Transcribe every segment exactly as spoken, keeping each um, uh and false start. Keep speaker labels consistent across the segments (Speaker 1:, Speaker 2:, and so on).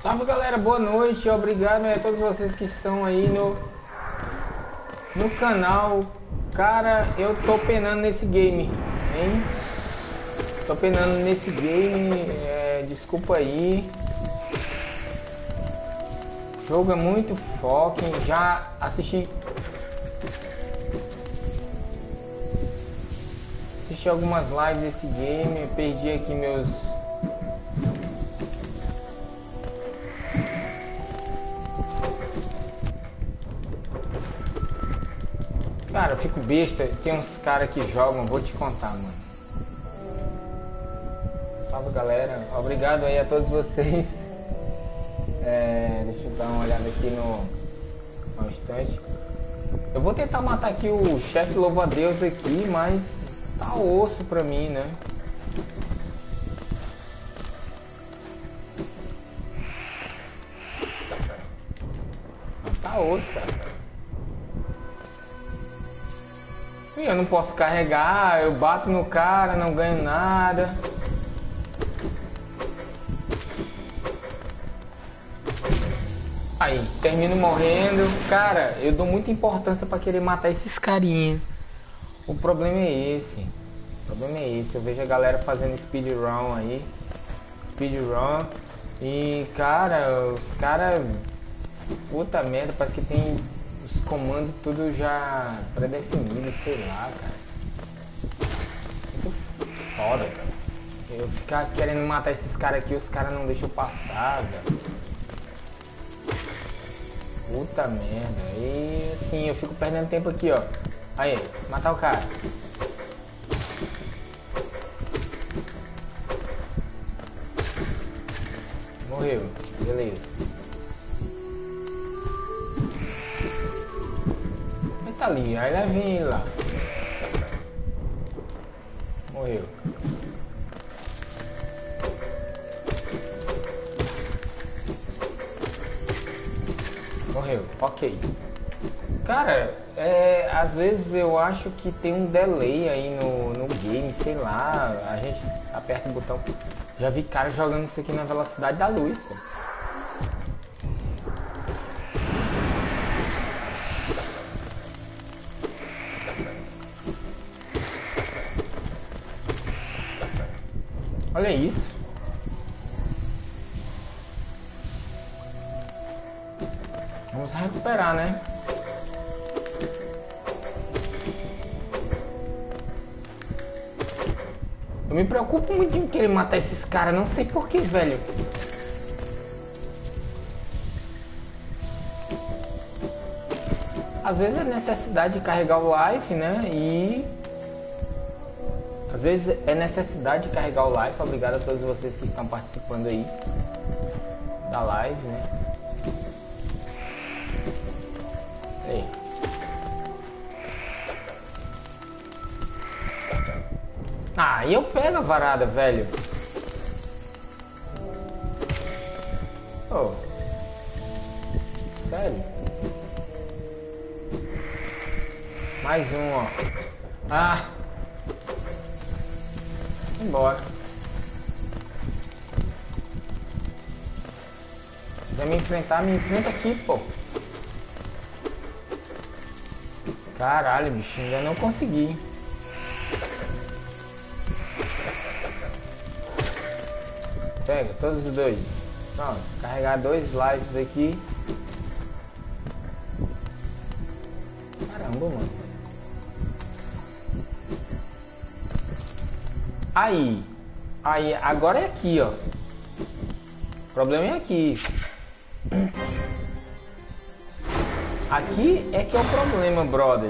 Speaker 1: Salve galera, boa noite, obrigado a todos vocês que estão aí no, no canal. Cara, eu tô penando nesse game, hein? Tô penando nesse game, é, desculpa aí. O jogo é muito foco, já assisti... Assisti algumas lives desse game, perdi aqui meus... Cara, eu fico besta, tem uns caras que jogam, vou te contar, mano. Salve galera, obrigado aí a todos vocês. É, deixa eu dar uma olhada aqui no, no instante. Eu vou tentar matar aqui o chefe louva-a-Deus aqui, mas tá osso pra mim, né? Tá osso, cara. Eu não posso carregar, eu bato no cara, não ganho nada. Aí, termino morrendo. Cara, eu dou muita importância pra querer matar esses carinhas. O problema é esse. O problema é esse. Eu vejo a galera fazendo speedrun aí. Speedrun. E, cara, os caras... Puta merda, parece que tem... os comandos tudo já pré-definido, sei lá, cara. Muito foda, cara. Eu ficar querendo matar esses caras aqui, os caras não deixam eu passar, velho. Puta merda. E assim, eu fico perdendo tempo aqui, ó. Aí, matar o cara. Morreu, beleza. Tá ali, aí leva ele lá. Morreu. Morreu, ok. Cara, é, às vezes eu acho que tem um delay aí no, no game, sei lá. A gente aperta o botão. Já vi cara jogando isso aqui na velocidade da luz, pô. Olha isso. Vamos recuperar, né? Eu me preocupo muito em querer matar esses caras, não sei porquê, velho. Às vezes é necessidade de carregar o life, né? E... Às vezes é necessidade de carregar o live. Obrigado a todos vocês que estão participando aí da live, né? Aí. Ah, e eu pego a varada, velho. Oh. Sério? Mais um, ó. Ah! Embora. Se quiser me enfrentar, me enfrenta aqui, pô. Caralho, bicho, ainda não consegui. Pega todos os dois. Pronto, carregar dois lives aqui. Caramba, mano. Aí, aí, agora é aqui, ó. O problema é aqui. Aqui é que é o problema, brothers.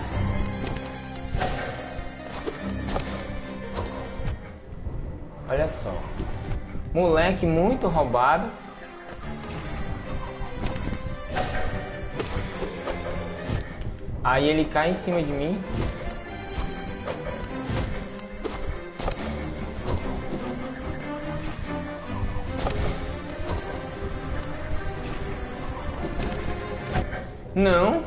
Speaker 1: Olha só. Moleque muito roubado. Aí ele cai em cima de mim. Não.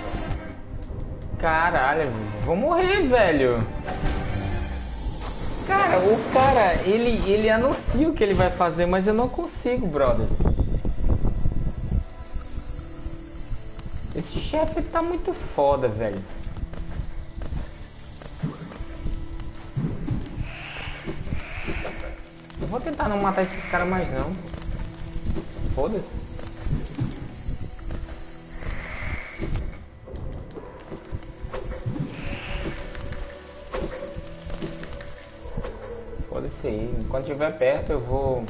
Speaker 1: Caralho, vou morrer, velho. Cara, o cara, ele, ele anuncia o que ele vai fazer, mas eu não consigo, brother. Esse chefe tá muito foda, velho. Eu vou tentar não matar esses caras mais não. Foda-se. Foda-se aí. Quando estiver perto eu vou...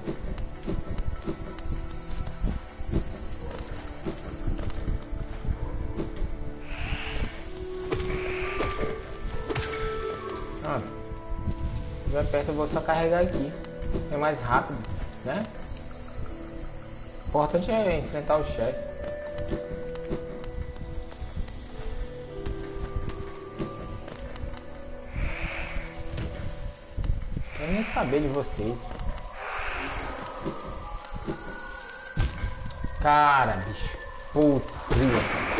Speaker 1: Ah, se estiver perto eu vou só carregar aqui. Ser mais rápido, né? O importante é enfrentar o chefe. Eu nem saber de vocês. Cara, bicho. Putz, grila.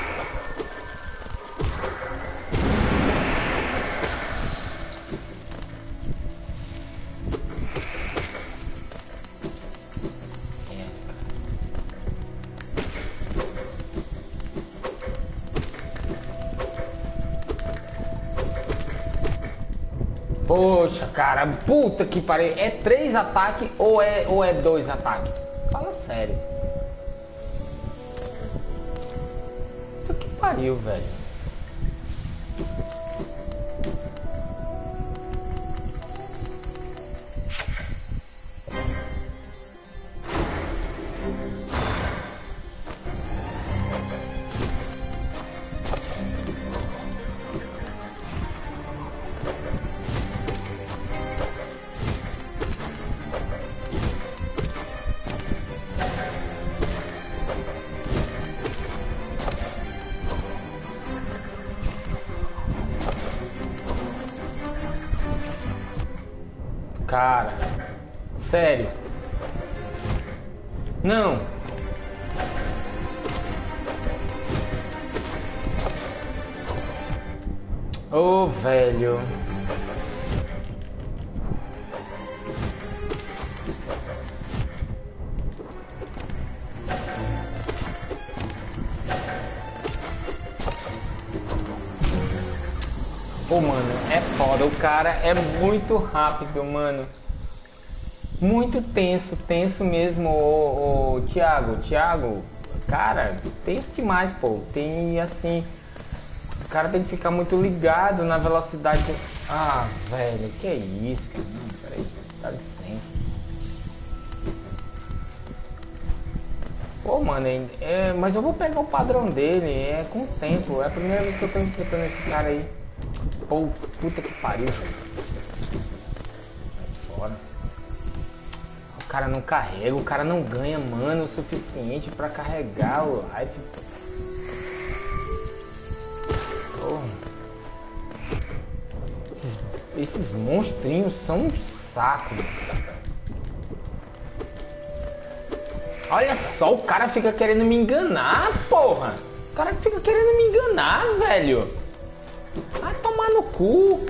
Speaker 1: Poxa, cara, puta que pariu. É três ataques ou é, ou é dois ataques? Fala sério. Puta que pariu, velho. Cara, sério. Não. Ô, velho. Pô, mano, é foda. O cara é muito rápido, mano. Muito tenso, tenso mesmo, ô, ô, Thiago. Thiago, cara, tenso demais, pô. Tem, assim... O cara tem que ficar muito ligado na velocidade. Do... Ah, velho, que é isso, cara? Não, peraí, dá licença. Pô, mano, é... mas eu vou pegar o padrão dele, é com o tempo. É a primeira vez que eu tô enfrentando esse cara aí. Pô, puta que pariu, velho. Sai fora. O cara não carrega, o cara não ganha mana o suficiente pra carregar o life. Porra. Esses, esses monstrinhos são um saco. Olha só, o cara fica querendo me enganar, porra. O cara fica querendo me enganar, velho. Vai tomar no cu.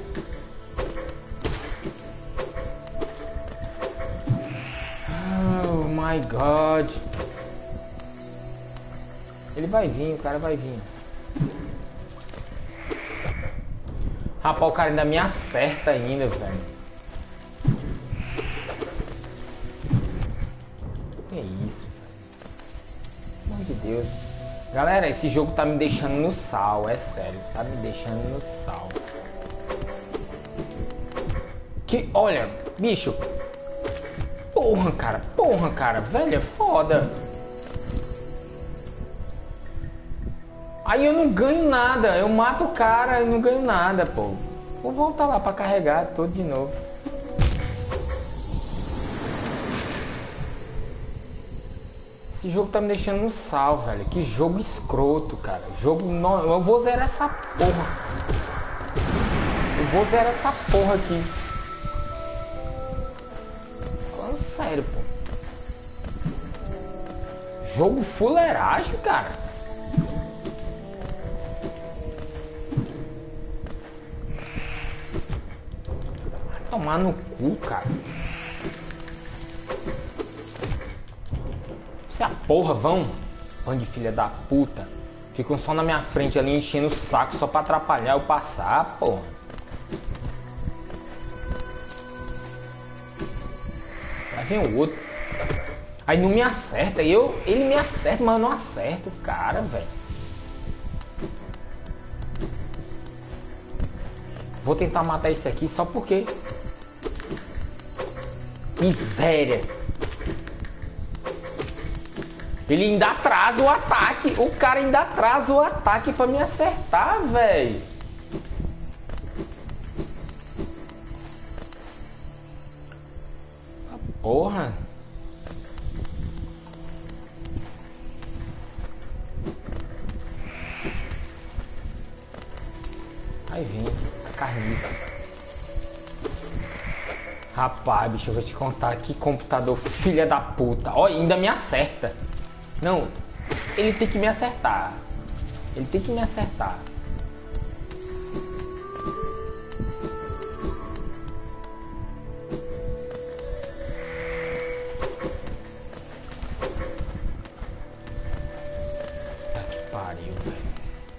Speaker 1: Oh my god. Ele vai vir, o cara vai vir. Rapaz, o cara ainda me acerta ainda, velho. Que isso, velho. Pelo amor de Deus. Galera, esse jogo tá me deixando no sal, é sério. Tá me deixando no sal. Que, olha, bicho. Porra, cara, porra, cara. Velho, é foda. Aí eu não ganho nada. Eu mato o cara e não ganho nada, pô. Vou voltar lá pra carregar tudo de novo. Esse jogo tá me deixando no sal, velho. Que jogo escroto, cara. Jogo no... Eu vou zerar essa porra. Eu vou zerar essa porra aqui. Falando sério, pô. Jogo fuleiragem, cara. Tomar no cu, cara. Se a porra vão, bando de filha da puta. Ficam só na minha frente ali enchendo o saco só pra atrapalhar eu passar, porra. Aí vem o outro. Aí não me acerta. Eu, ele me acerta, mas eu não acerto o cara, velho. Vou tentar matar esse aqui só porque... Miséria. Ele ainda atrasa o ataque. O cara ainda atrasa o ataque pra me acertar, velho. Porra. Aí vem a carniça. Rapaz, bicho, eu vou te contar que computador filha da puta. Ó, ainda me acerta. Não, ele tem que me acertar. Ele tem que me acertar. Tá que pariu, velho.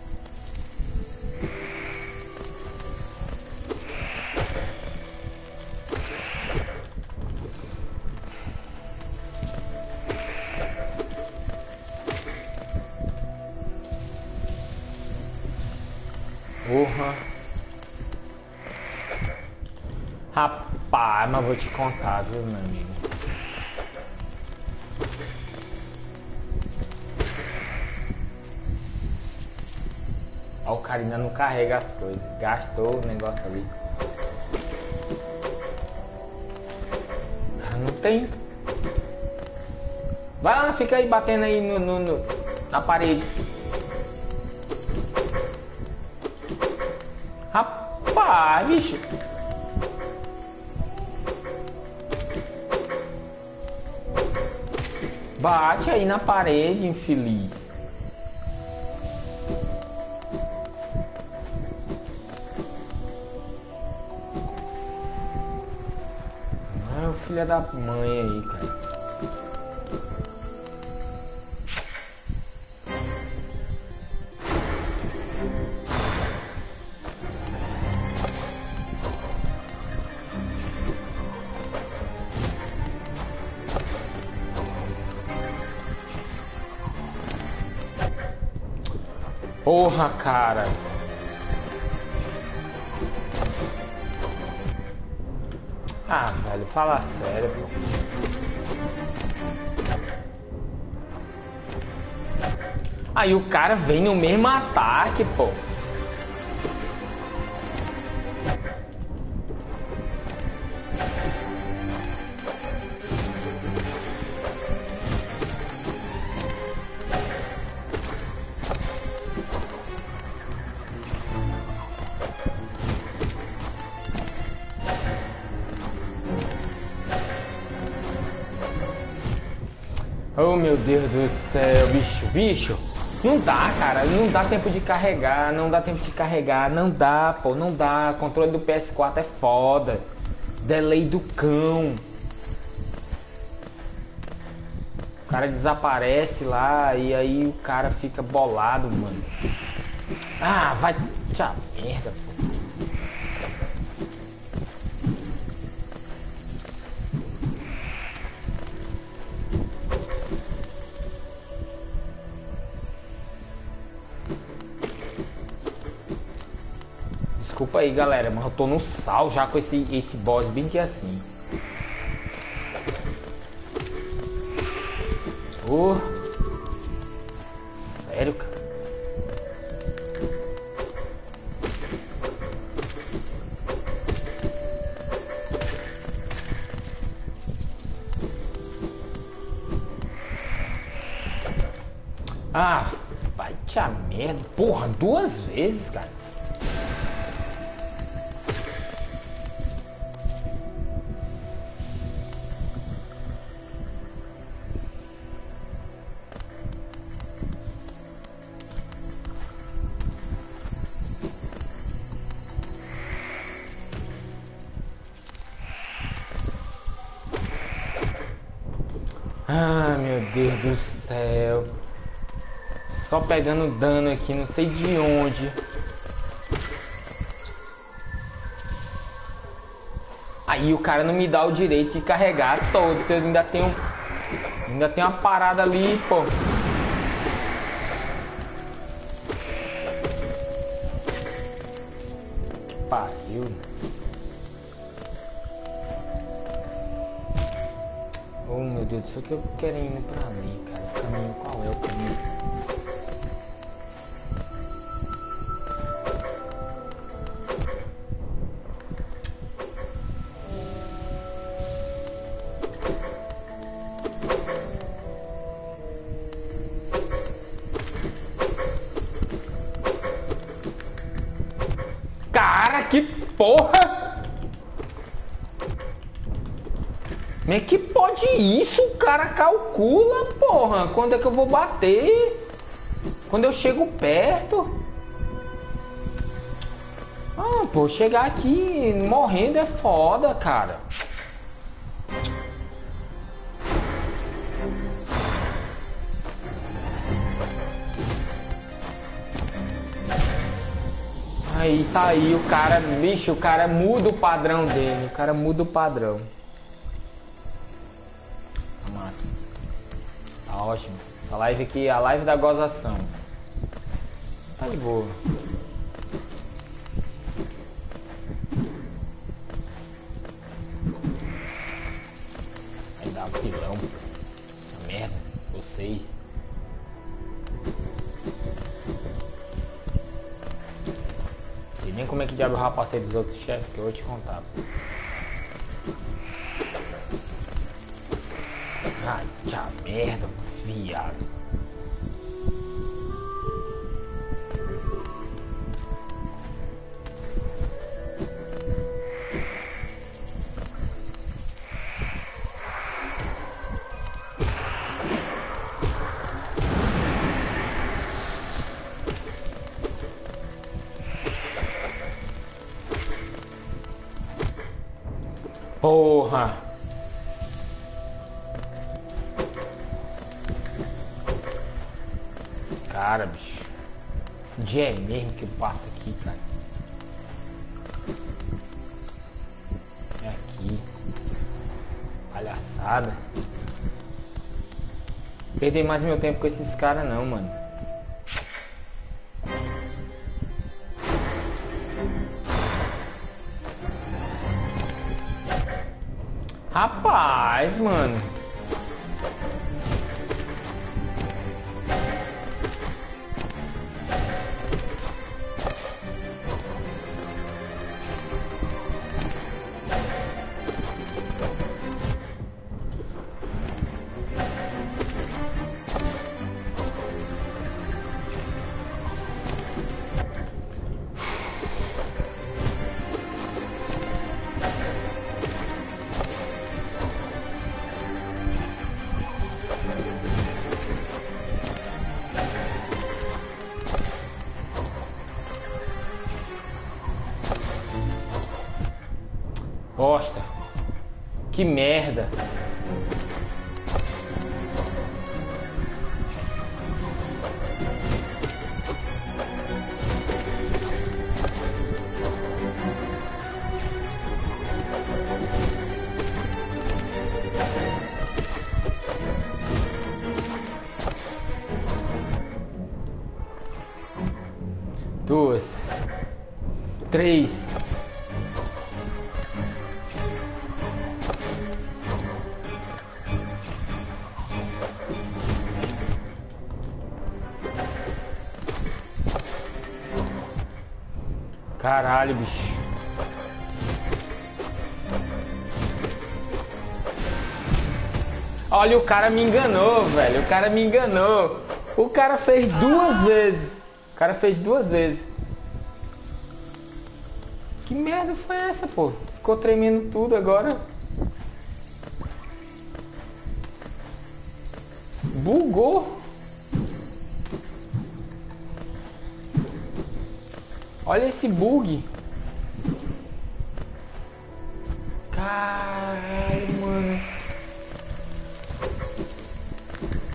Speaker 1: Porra. Rapaz, mas vou te contar, viu, meu amigo? Ó, o cara ainda não carrega as coisas. Gastou o negócio ali. Cara, não tem. Vai lá, fica aí batendo aí no, no, no na parede. Rapaz, bicho. Bate aí na parede, infeliz. Ah, o filho da mãe aí, cara. Porra, cara. Ah, velho, fala sério, pô. Aí o cara vem no mesmo ataque, pô. Oh, meu Deus do céu, bicho, bicho. Não dá, cara, não dá tempo de carregar, não dá tempo de carregar, não dá, pô, não dá. Controle do P S quatro é foda. Delay do cão. O cara desaparece lá e aí o cara fica bolado, mano. Ah, vai... Tchau, merda, pô. Desculpa aí, galera, mas eu tô no sal já com esse, esse boss bem que assim. Oh. Sério, cara? Ah, vai te a merda. Porra, duas vezes, cara. Deus do céu. Só pegando dano aqui, não sei de onde. Aí o cara não me dá o direito de carregar todos. Eu ainda tenho... Ainda tem uma parada ali, pô. Que pariu. Oh, meu Deus do céu, que eu quero ir pra ali, cara. O caminho, qual é o caminho? Cara, que porra! Como é que pode isso? O cara calcula, porra. Quando é que eu vou bater? Quando eu chego perto? Ah, pô, chegar aqui morrendo é foda, cara. Aí tá aí, o cara, bicho, o cara muda o padrão dele. O cara muda o padrão. Massa. Tá ótimo. Essa live aqui é a live da gozação. Tá de boa. Vai dar um pilão. Essa merda. Vocês. Não sei nem como é que diabo eu passei dos outros chefes, que eu vou te contar. Ai, tchau, merda, viado. Porra! Cara, bicho. Onde é mesmo que eu passo aqui, cara? É aqui. Palhaçada. Perder mais meu tempo com esses caras não, mano. Rapaz, mano. Bosta. Que merda. Duas. Três. Caralho, bicho. Olha, o cara me enganou, velho. O cara me enganou. O cara fez duas vezes. O cara fez duas vezes. Que merda foi essa, pô? Ficou tremendo tudo agora. Bugou. Olha esse bug. Caralho, mano.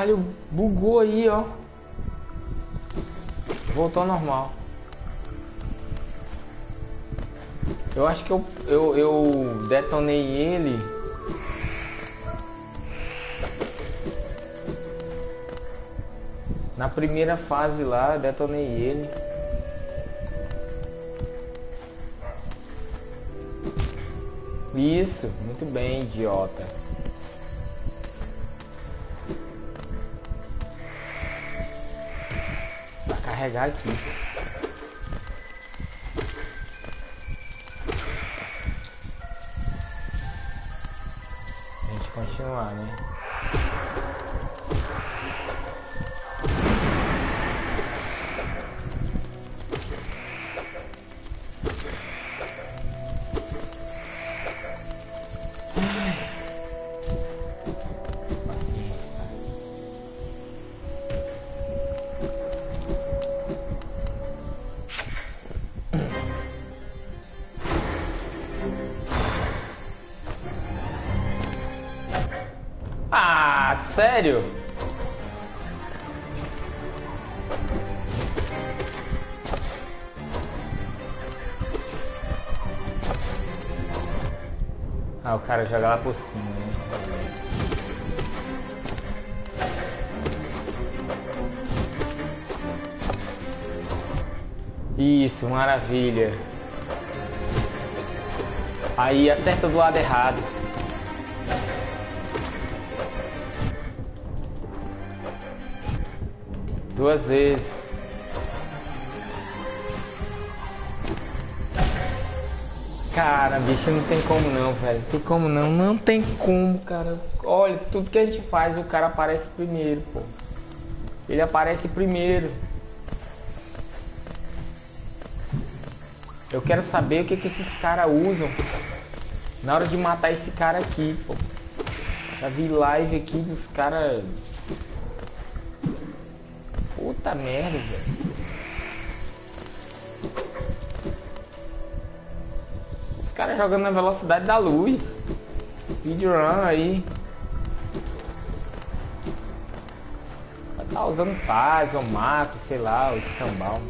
Speaker 1: Caralho, bugou aí, ó. Voltou ao normal. Eu acho que eu, eu, eu detonei ele. Na primeira fase lá, eu detonei ele. Isso, muito bem, idiota. Vai carregar aqui. A gente continuar, né? Ah, sério? Ah, o cara joga lá por cima, né? Isso, maravilha. Aí acerta do lado errado. Duas vezes. Cara, bicho, não tem como não, velho. Não tem como não. Não tem como, cara. Olha, tudo que a gente faz, o cara aparece primeiro, pô. Ele aparece primeiro. Eu quero saber o que, que esses caras usam na hora de matar esse cara aqui, pô. Já vi live aqui dos caras... Puta merda, velho. Os caras jogando na velocidade da luz. Speedrun aí. Vai estar usando paz ou mato, sei lá, o escambau.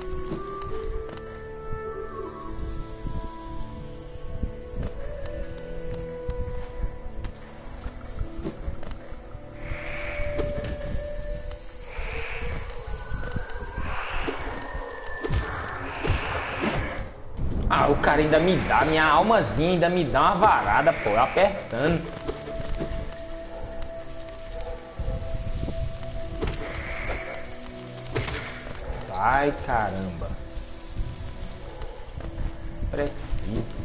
Speaker 1: Ah, o cara ainda me dá, minha almazinha ainda me dá uma varada, pô, apertando. Sai, caramba. Preciso.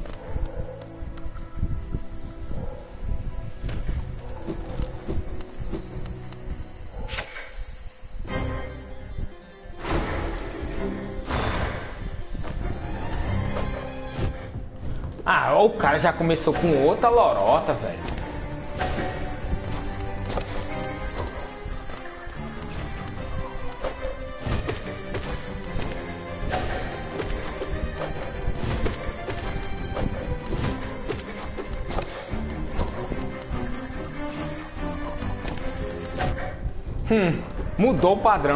Speaker 1: Ah, ó, o cara já começou com outra lorota, velho. Hum, mudou o padrão.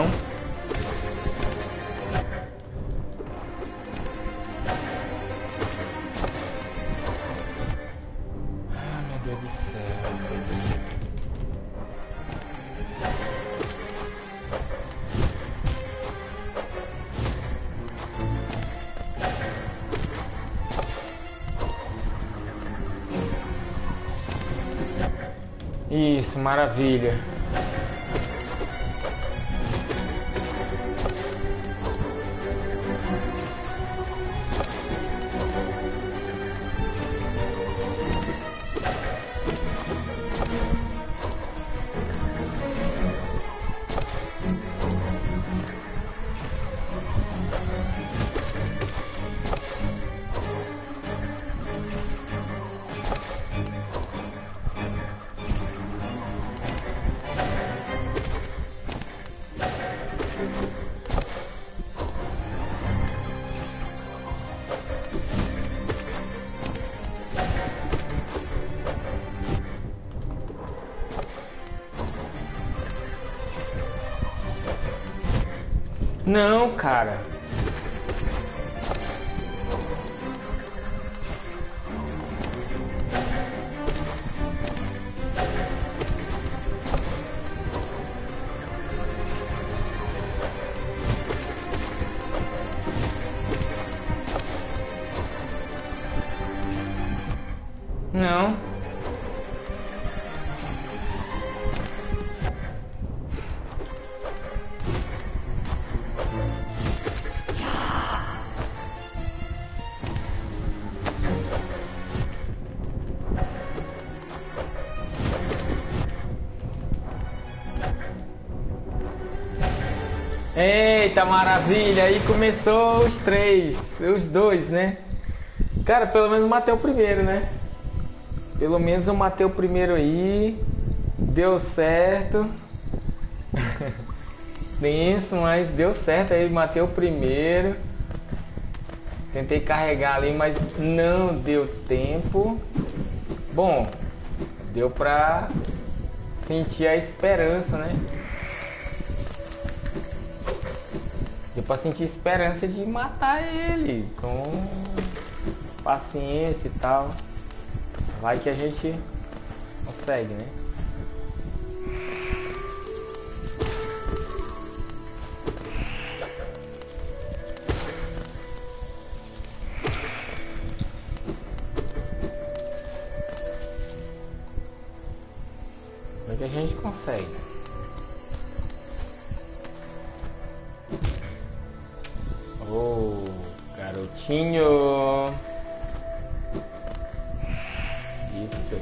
Speaker 1: Isso, maravilha. Não, cara. Não. Eita maravilha, aí começou os três, os dois, né? Cara, pelo menos matei o primeiro, né? Pelo menos eu matei o primeiro aí. Deu certo. Tenso, mas deu certo aí, matei o primeiro. Tentei carregar ali, mas não deu tempo. Bom, deu pra sentir a esperança, né? Deu pra sentir esperança de matar ele com paciência e tal. Vai que a gente consegue, né? Vai que a gente consegue. Oh, garotinho. Isso.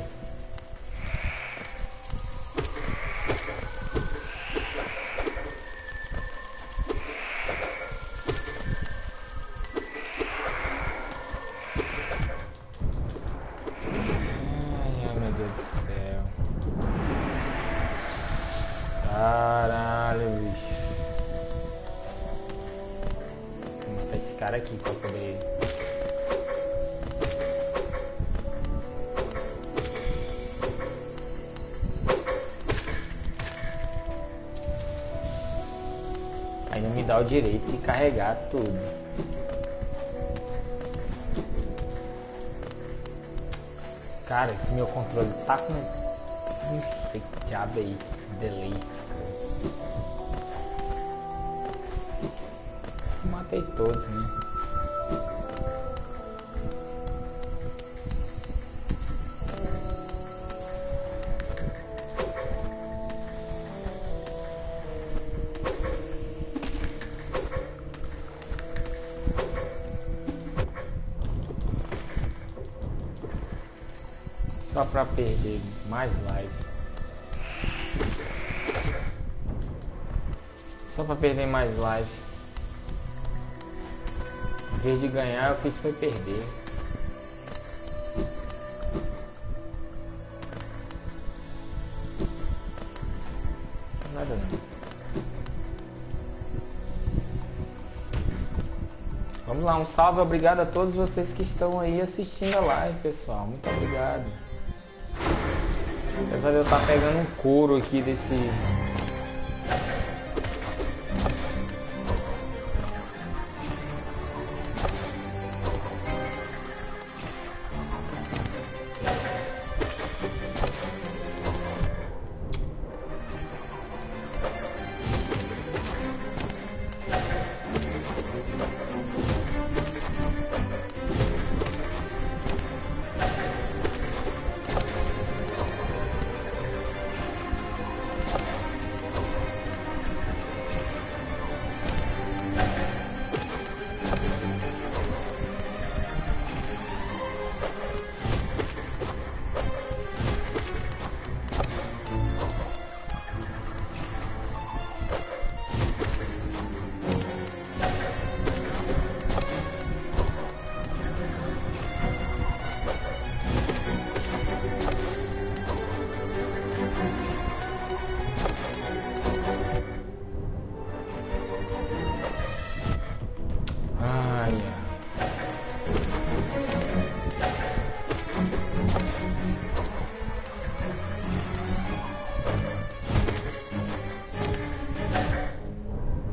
Speaker 1: Ai, ai, meu Deus do céu. Caralho, bicho. Vou matar esse cara aqui pra poder... Aí não me dá o direito de carregar tudo. Cara, esse meu controle tá com... Não sei que diabo é isso, delay. Matei todos, né? Só pra perder mais live. Só pra perder mais live. Em vez de ganhar, eu fiz foi perder. Nada não. Vamos lá, um salve, obrigado a todos vocês que estão aí assistindo a live, pessoal. Muito obrigado. Apesar de eu estar pegando um couro aqui desse...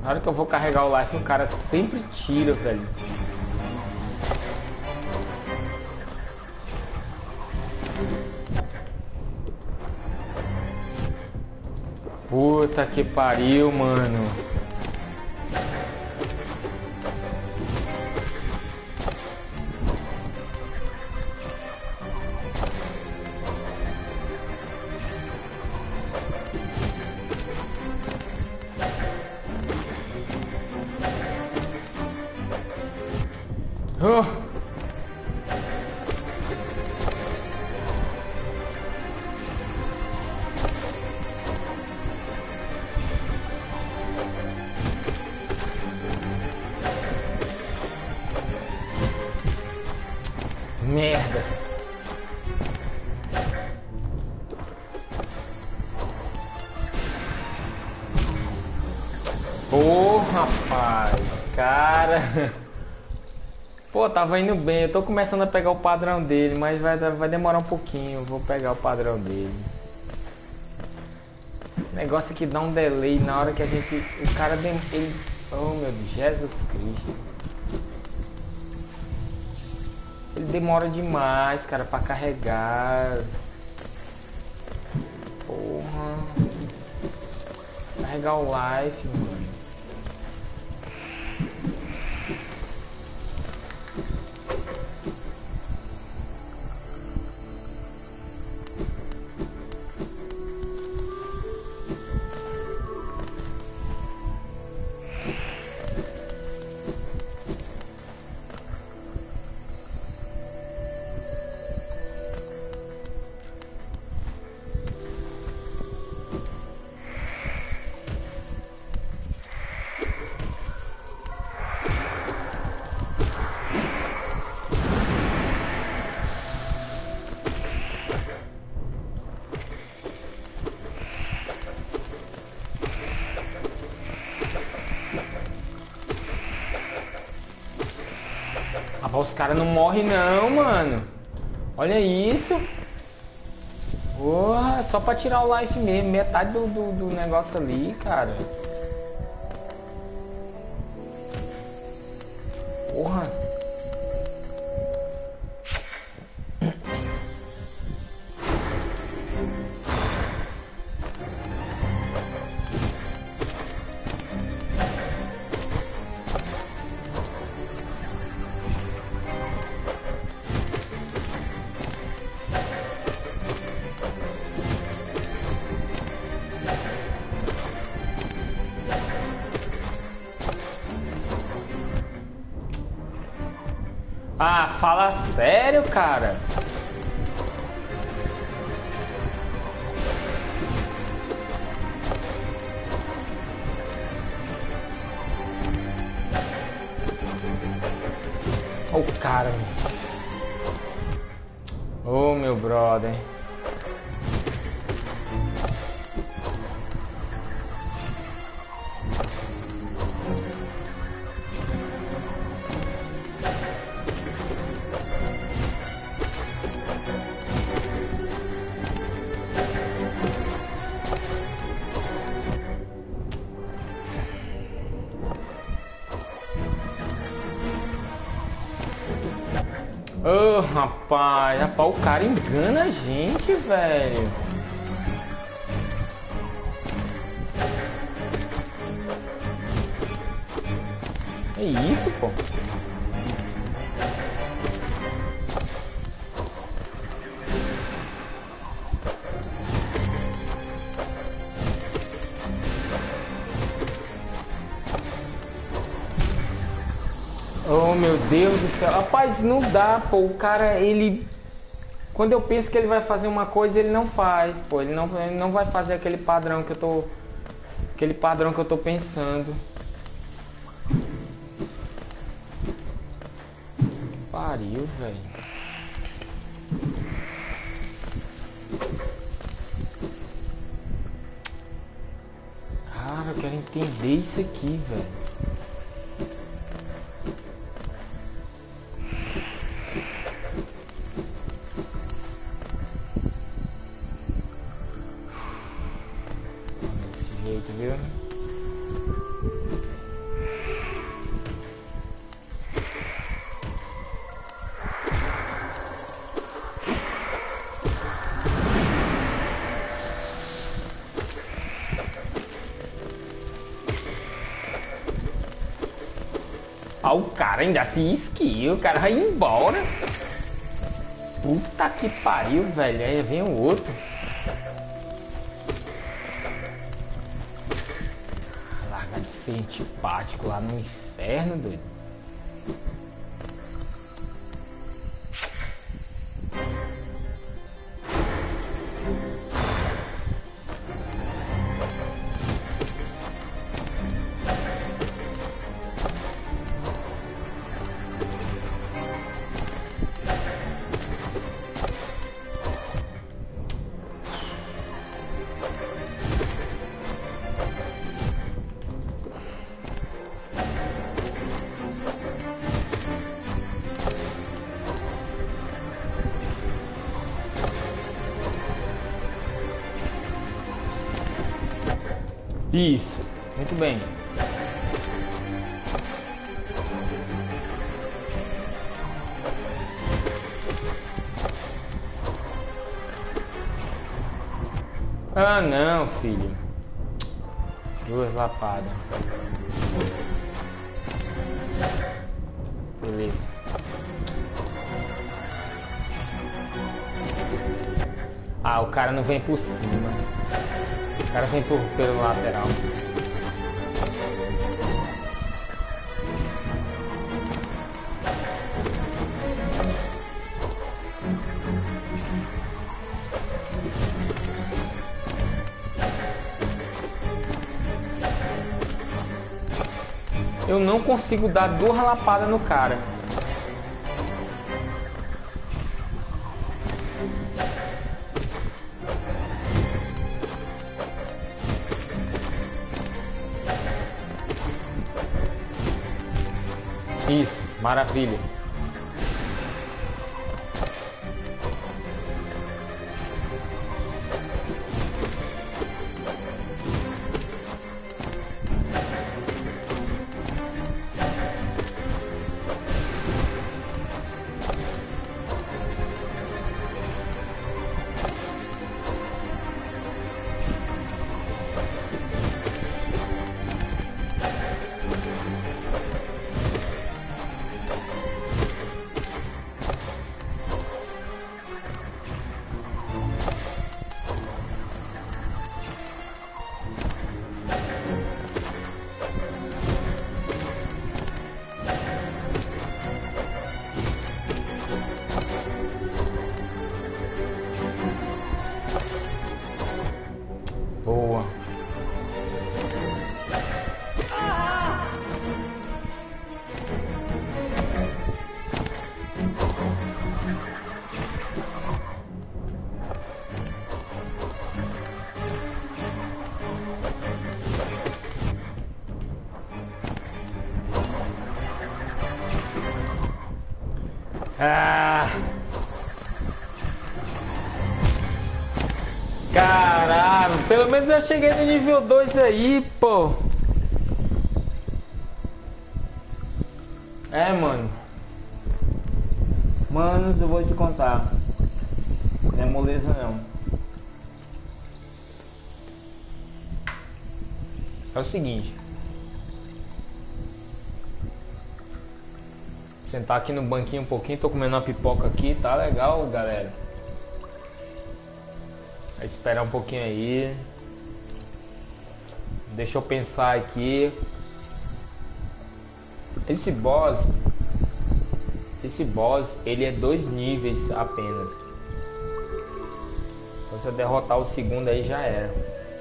Speaker 1: Na hora que eu vou carregar o life, o cara sempre tira, velho. Puta que pariu, mano. Oh. Merda. Ô, rapaz, cara. Pô, tava indo bem. Eu tô começando a pegar o padrão dele, mas vai, vai demorar um pouquinho. Eu vou pegar o padrão dele. Negócio que dá um delay na hora que a gente... O cara... Dem... Ele... Oh, meu Deus, Jesus Cristo. Ele demora demais, cara, pra carregar. Porra. Carregar o life, mano. Os caras não morrem não, mano. Olha isso. Porra, só pra tirar o life mesmo. Metade do, do, do negócio ali, cara. Porra. Ah, fala sério, cara. Olha o cara. Ô, meu brother. Ô, oh, rapaz, rapaz, o cara engana a gente, velho. É isso, pô. Oh, meu Deus do céu. Rapaz, não dá, pô. O cara, ele... Quando eu penso que ele vai fazer uma coisa, ele não faz, pô. Ele não, ele não vai fazer aquele padrão que eu tô... Aquele padrão que eu tô pensando. Pariu, velho. Cara, eu quero entender isso aqui, velho. Viu? Ó, o cara ainda se esquia, o cara vai embora. Puta que pariu, velho. Aí vem o outro. Larga de ser antipático lá no inferno, doido. Isso, muito bem. Ah não, filho. Duas lapadas. Beleza. Ah, o cara não vem por cima. O cara vem por, pelo lateral. Eu não consigo dar duas lapadas no cara. Isso, maravilha. Boa. Ah. Caralho, pelo menos eu cheguei no nível dois aí, pô. É, mano. Mano, eu vou te contar. Não é moleza não. É o seguinte. Sentar aqui no banquinho um pouquinho, tô comendo uma pipoca aqui, tá legal, galera. Vai esperar um pouquinho aí. Deixa eu pensar aqui. Esse boss, esse boss, ele é dois níveis apenas. Então, se eu derrotar o segundo aí já era.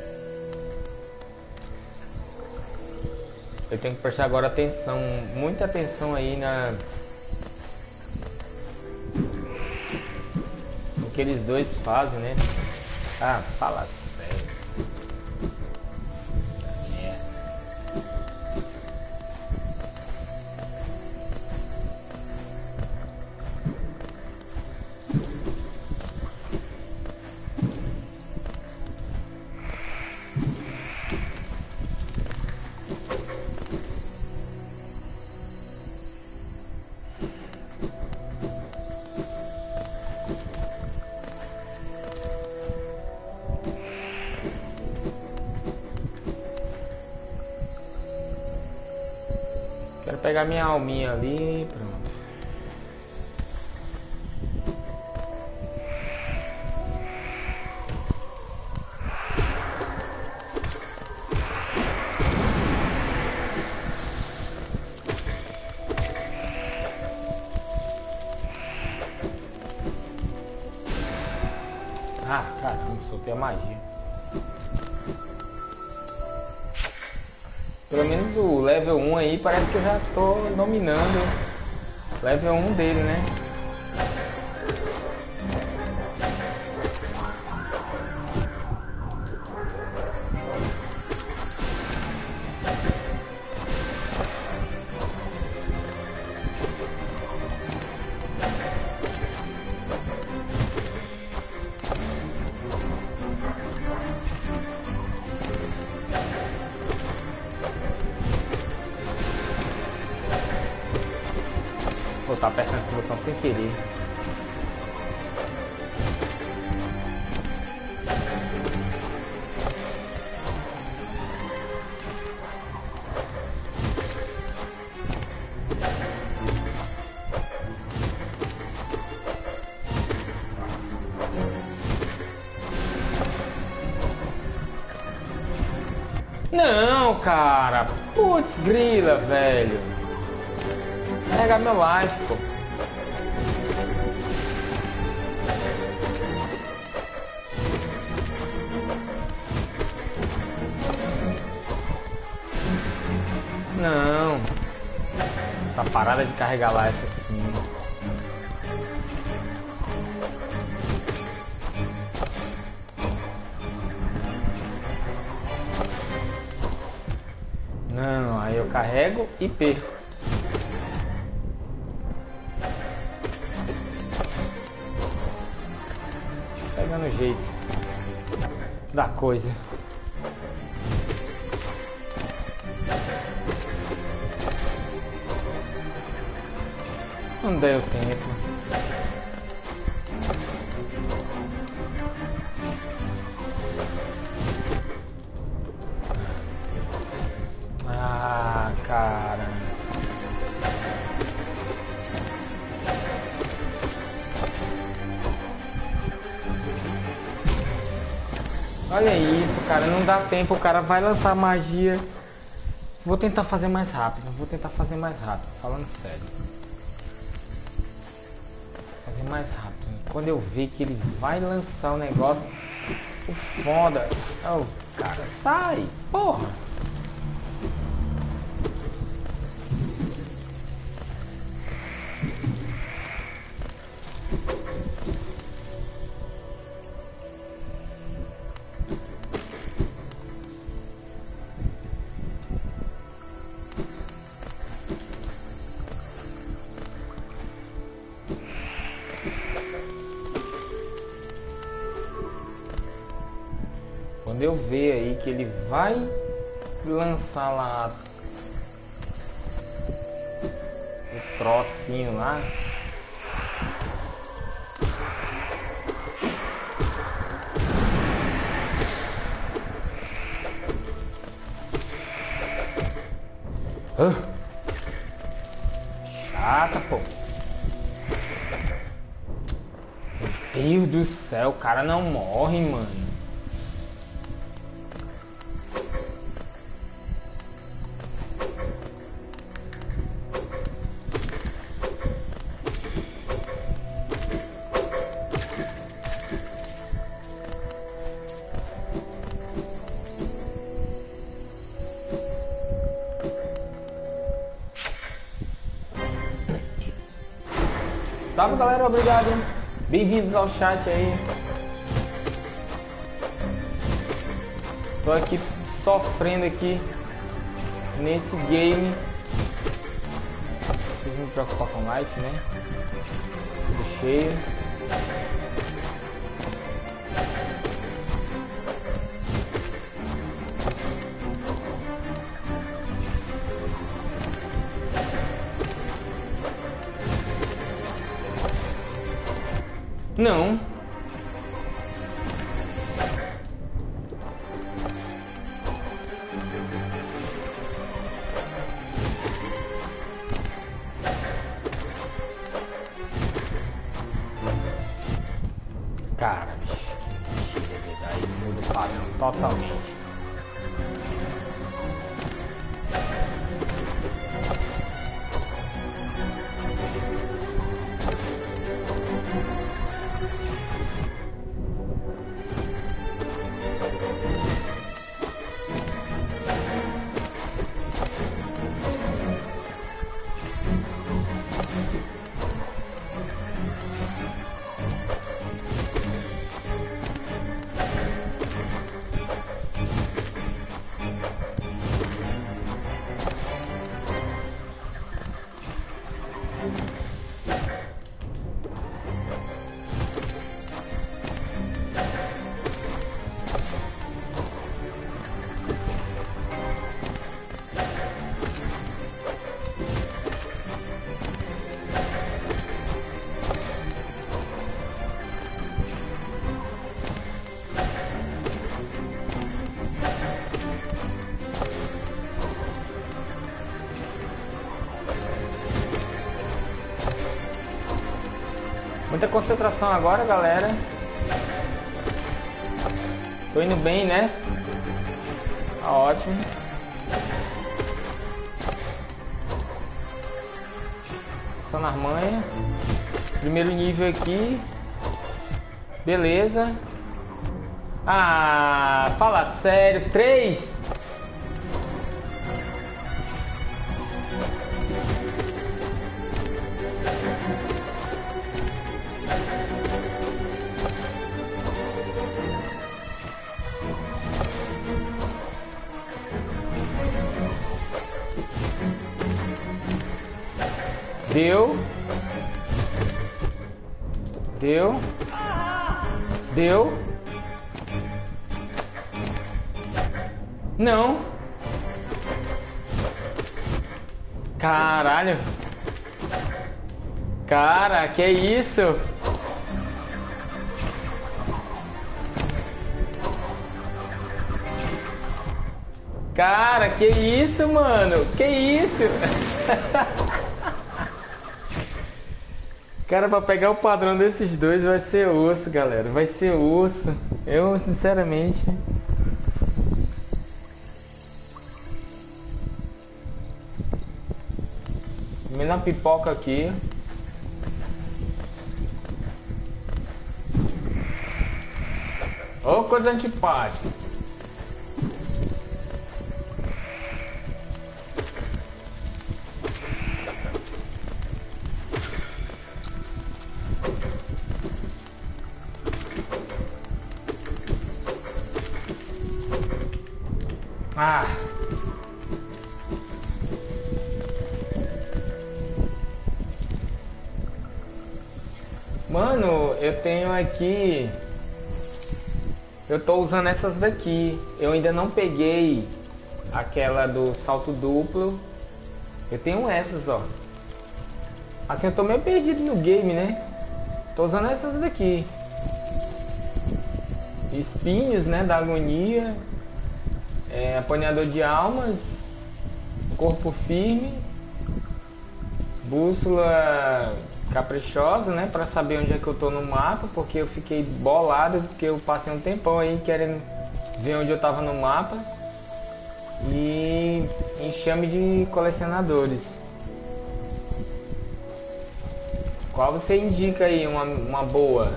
Speaker 1: Eu tenho que prestar agora atenção, muita atenção aí na no que eles dois fazem, né? Ah, fala sério. Merda. pegar minha alminha ali, pronto. Ah, caramba, soltei a magia. Pelo menos o level um aí parece que eu já tô dominando level um dele, né? Vou estar apertando esse botão sem querer. Não, cara. Putz, grila, velho. Carregar meu life, pô. Não. Essa parada de carregar life assim. Não, aí eu carrego e perco. Pegando jeito da coisa. Não deu tempo. Ah, cara. Olha isso, cara. Não dá tempo. O cara vai lançar magia. Vou tentar fazer mais rápido. Vou tentar fazer mais rápido. Falando sério. Fazer mais rápido. Quando eu ver que ele vai lançar o negócio, o foda. Oh, cara, sai. Porra. Quando eu ver aí que ele vai lançar lá o trocinho lá, uh, chata, pô. Meu Deus do céu, o cara não morre, mano. Salve, galera, obrigado. Bem-vindos ao chat aí. Tô aqui sofrendo aqui nesse game. Vocês não me preocupar com life, né? Tudo cheio. Não. Muita concentração agora, galera. Tô indo bem, né? Tá ótimo. Só na manha. Primeiro nível aqui. Beleza. Ah, fala sério. Três. Deu. Deu. Deu. Não. Caralho. Cara, que isso? Cara, que isso, mano? Que isso? Cara, pra pegar o padrão desses dois vai ser osso, galera. Vai ser osso. Eu, sinceramente... Comendo uma pipoca aqui. Ô, coisa antipática. Ah. Mano, eu tenho aqui... Eu tô usando essas daqui. Eu ainda não peguei aquela do salto duplo. Eu tenho essas, ó. Assim, eu tô meio perdido no game, né? Tô usando essas daqui. Espinhos, né? Da agonia. É, apanhador de almas, corpo firme, bússola caprichosa, né, para saber onde é que eu tô no mapa, porque eu fiquei bolado, porque eu passei um tempão aí querendo ver onde eu tava no mapa, e enxame de colecionadores. Qual você indica aí uma, uma boa?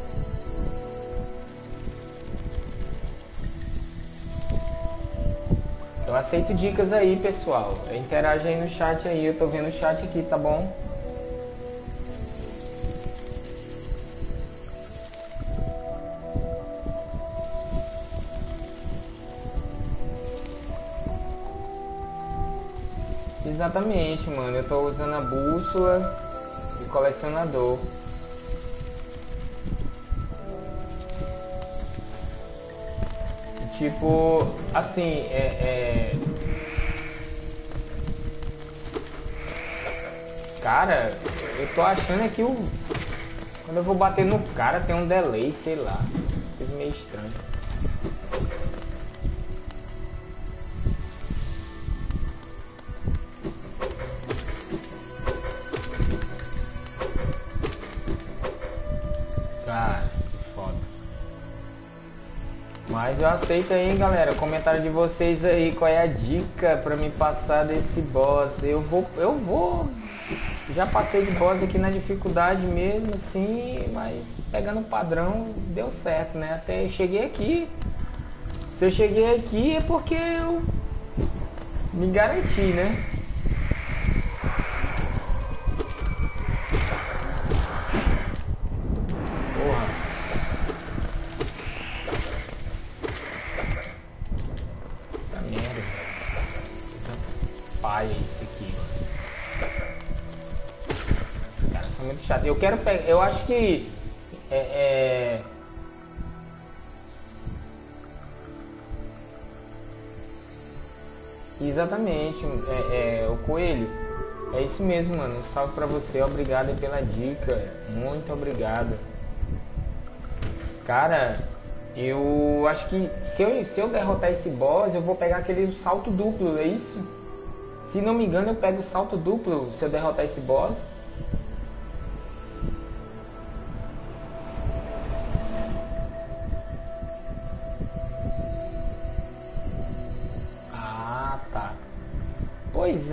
Speaker 1: Eu aceito dicas aí, pessoal. Interage aí no chat aí. Eu tô vendo o chat aqui, tá bom? Exatamente, mano. Eu tô usando a bússola de colecionador. Tipo, assim, é, é... Cara, eu tô achando que o... Quando eu vou bater no cara tem um delay, sei lá. Coisa meio estranho. Cara, que foda. Mas eu aceito aí, galera, comentário de vocês aí, qual é a dica pra me passar desse boss. Eu vou, eu vou, já passei de boss aqui na dificuldade mesmo, assim, mas pegando o padrão deu certo, né? Até cheguei aqui. Se eu cheguei aqui é porque eu me garanti, né? Eu quero pegar, eu acho que é, é... exatamente, é, é, o Coelho, é isso mesmo, mano. Um salve pra você, obrigado pela dica, muito obrigado. Cara, eu acho que se eu, se eu derrotar esse boss, eu vou pegar aquele salto duplo, é isso? Se não me engano, eu pego o salto duplo se eu derrotar esse boss.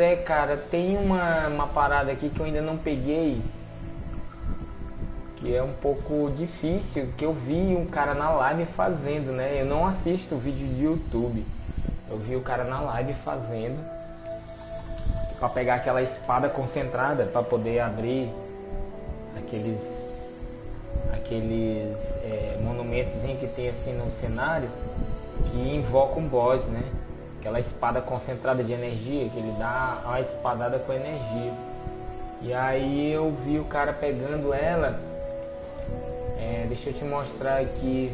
Speaker 1: é, cara, tem uma, uma parada aqui que eu ainda não peguei, que é um pouco difícil, que eu vi um cara na live fazendo, né? Eu não assisto vídeo de YouTube, eu vi o cara na live fazendo, para pegar aquela espada concentrada, para poder abrir aqueles, aqueles é, monumentos que tem assim no cenário, que invoca um boss, né? Aquela espada concentrada de energia, que ele dá uma espadada com energia. E aí eu vi o cara pegando ela. É, deixa eu te mostrar aqui.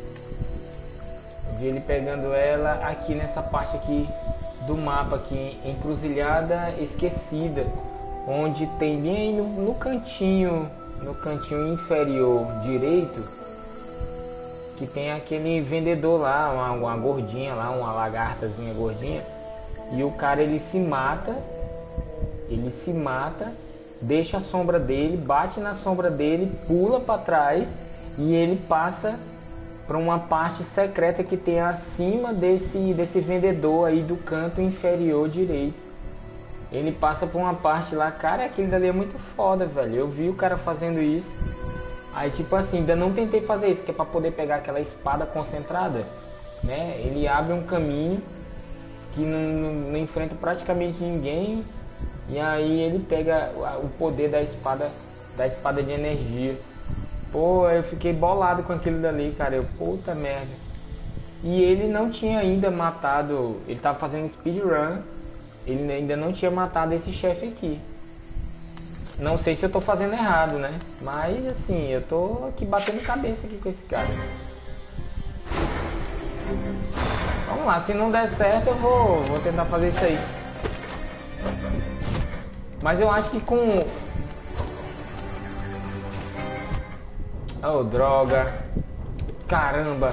Speaker 1: Eu vi ele pegando ela aqui nessa parte aqui do mapa aqui, Encruzilhada Esquecida, onde tem bem no, no cantinho, no cantinho inferior direito, que tem aquele vendedor lá, uma, uma gordinha lá, uma lagartazinha gordinha, e o cara ele se mata, ele se mata, deixa a sombra dele, bate na sombra dele, pula para trás e ele passa para uma parte secreta que tem acima desse, desse vendedor aí do canto inferior direito. Ele passa por uma parte lá, cara, aquele dali é muito foda, velho. Eu vi o cara fazendo isso. Aí tipo assim, ainda não tentei fazer isso, que é para poder pegar aquela espada concentrada, né? Ele abre um caminho que não, não, não enfrenta praticamente ninguém. E aí ele pega o poder da espada, da espada de energia. Pô, eu fiquei bolado com aquilo dali, cara. Eu, puta merda. E ele não tinha ainda matado. Ele tava fazendo speedrun. Ele ainda não tinha matado esse chefe aqui. Não sei se eu tô fazendo errado, né? Mas assim, eu tô aqui batendo cabeça aqui com esse cara. Vamos lá, se não der certo eu vou, vou tentar fazer isso aí. Mas eu acho que com... Oh, droga. Caramba.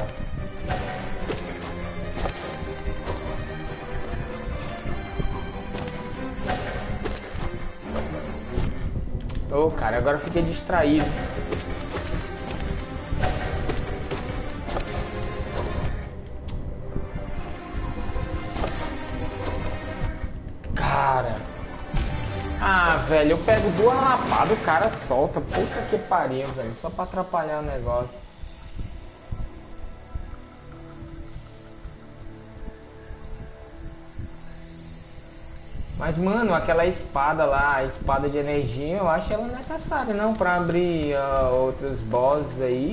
Speaker 1: Oh, cara, agora eu fiquei distraído. Cara. Ah, velho, eu pego duas lapadas, o cara solta. Puta que pariu, velho. Só pra atrapalhar o negócio. Mas, mano, aquela espada lá, a espada de energia, eu acho ela necessária, não? Pra abrir uh, outros bosses aí.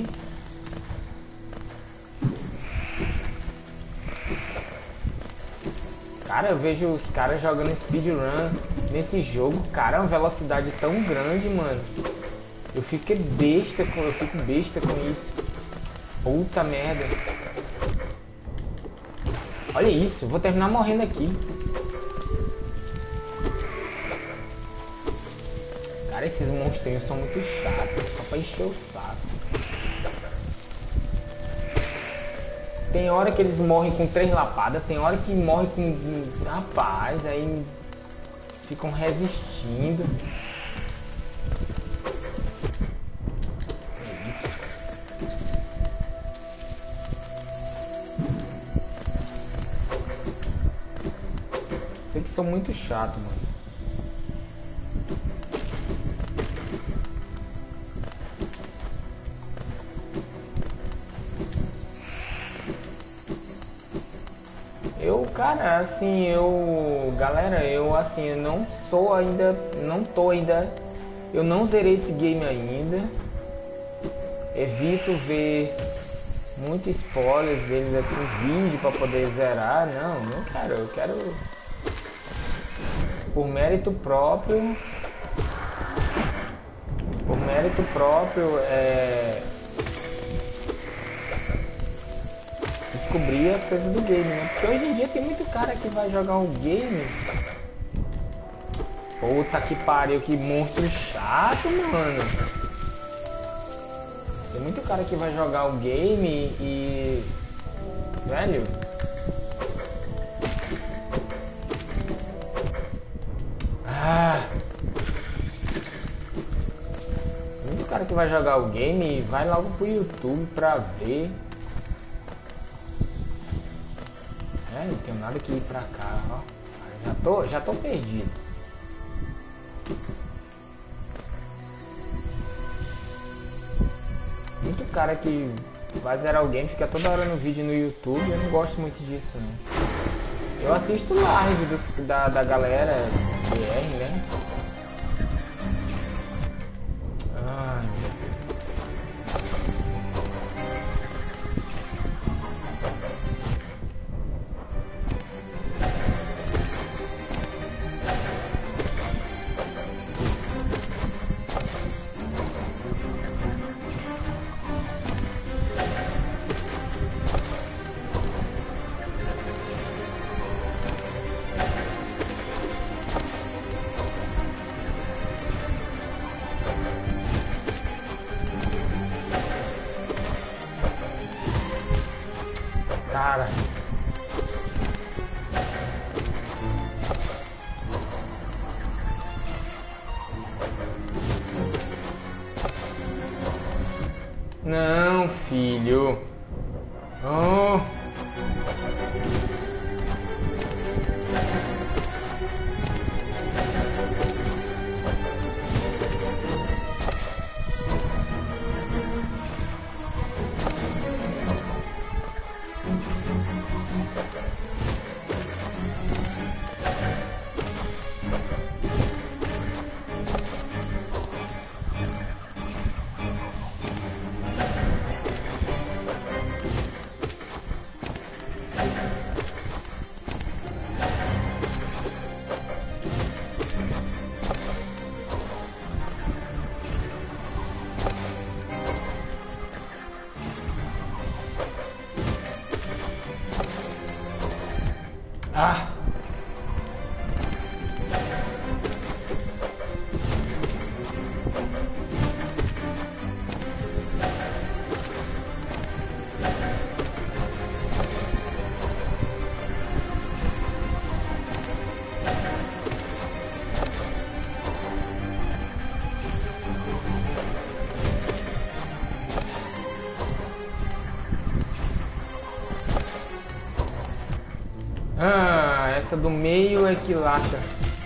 Speaker 1: Cara, eu vejo os caras jogando speedrun nesse jogo, cara, é uma velocidade tão grande, mano. Eu fico besta com, eu fico besta com isso. Puta merda. Olha isso, eu vou terminar morrendo aqui. Cara, esses monstrinhos são muito chatos, só pra encher o saco. Tem hora que eles morrem com três lapadas, tem hora que morrem com... Rapaz, aí ficam resistindo. É isso. Sei que são muito chatos, mano. Eu, cara, assim, eu... Galera, eu, assim, eu não sou ainda... Não tô ainda... Eu não zerei esse game ainda. Evito ver muitos spoilers deles, assim, vídeo pra poder zerar. Não, não quero. Eu quero... Por mérito próprio... Por mérito próprio, é... descobrir as coisas do game, né? Porque hoje em dia tem muito cara que vai jogar um game. Puta que pariu, que monstro chato, mano. Tem muito cara que vai jogar o game e... Velho... Ah... Muito cara que vai jogar o game e vai logo pro YouTube pra ver... É, não tenho nada que ir pra cá, ó. Já tô, já tô perdido. Muito cara que vai zerar o game, fica toda hora no vídeo no YouTube. Eu não gosto muito disso, não. Eu assisto live dos, da, da galera B R, né? Ai, meu Deus. Cara. Não, filho. Oh. Ah. Ah, essa do meio é que lata.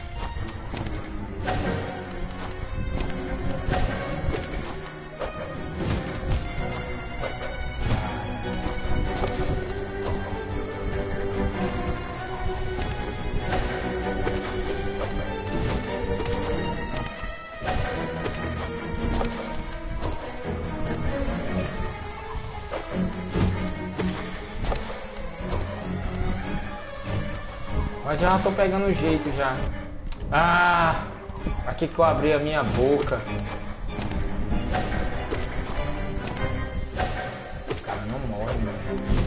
Speaker 1: Mas já tô pegando o jeito já. Ah, aqui que eu abri a minha boca. O cara não morre, mano.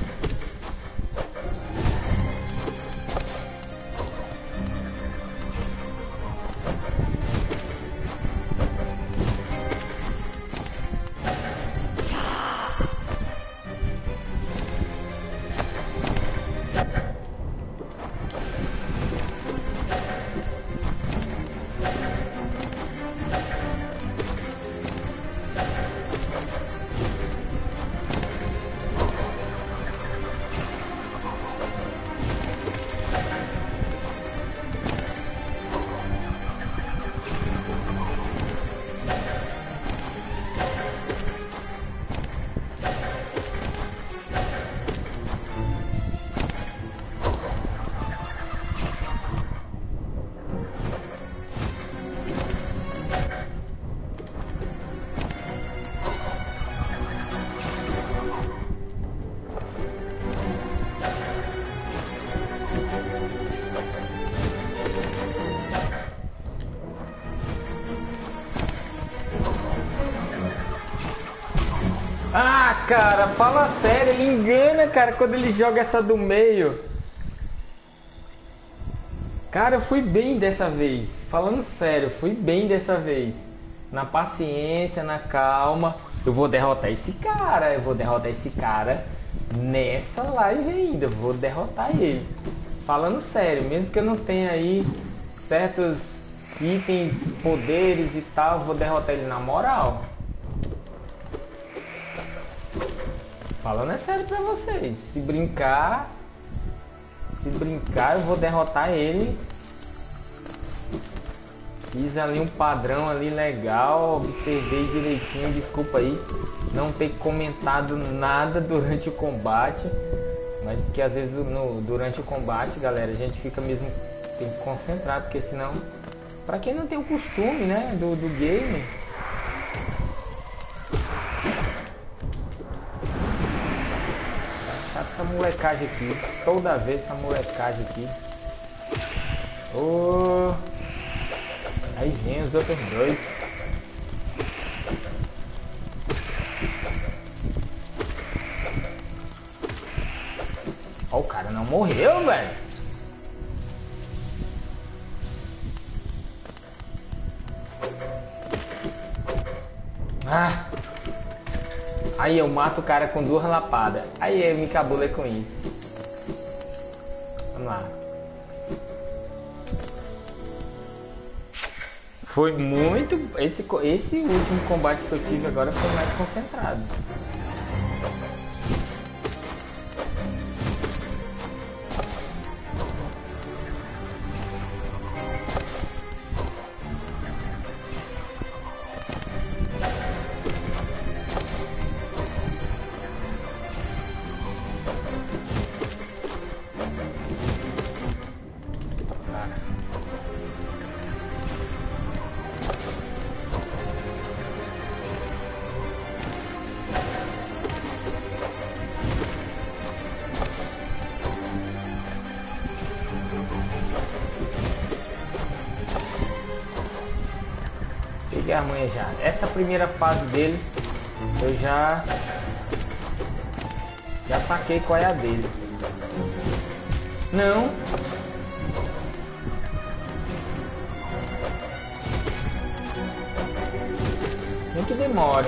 Speaker 1: Ah, cara, fala sério, ele engana, cara, quando ele joga essa do meio. Cara, eu fui bem dessa vez. Falando sério, fui bem dessa vez. Na paciência, na calma. Eu vou derrotar esse cara, eu vou derrotar esse cara nessa live ainda. Eu vou derrotar ele. Falando sério, mesmo que eu não tenha aí certos itens, poderes e tal, eu vou derrotar ele na moral. Falando é sério pra vocês. Se brincar, se brincar, eu vou derrotar ele Fiz ali um padrão ali legal, observei direitinho, desculpa aí não ter comentado nada durante o combate, mas porque às vezes no, durante o combate, galera, a gente fica mesmo, tem que concentrar, porque senão, pra quem não tem o costume, né, do, do game, tá, essa molecagem aqui, toda vez essa molecagem aqui, oh, aí vem os outros dois. Ó, o cara não morreu, velho. Ah. Aí eu mato o cara com duas lapadas. Aí eu me cabulei com isso. Vamos lá. Foi muito... Esse, esse último combate que eu tive agora foi mais concentrado. Peguei a manha já. Essa primeira fase dele eu já já saquei qual é a dele. Não. Nem que demore.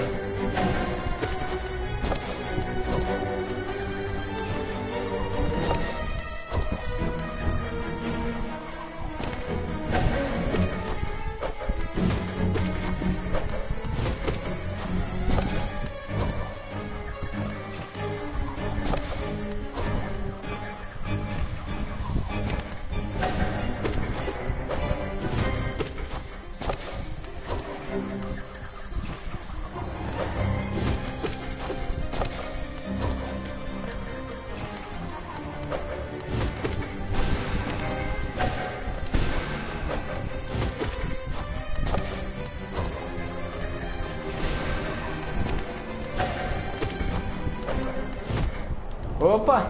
Speaker 1: Opa!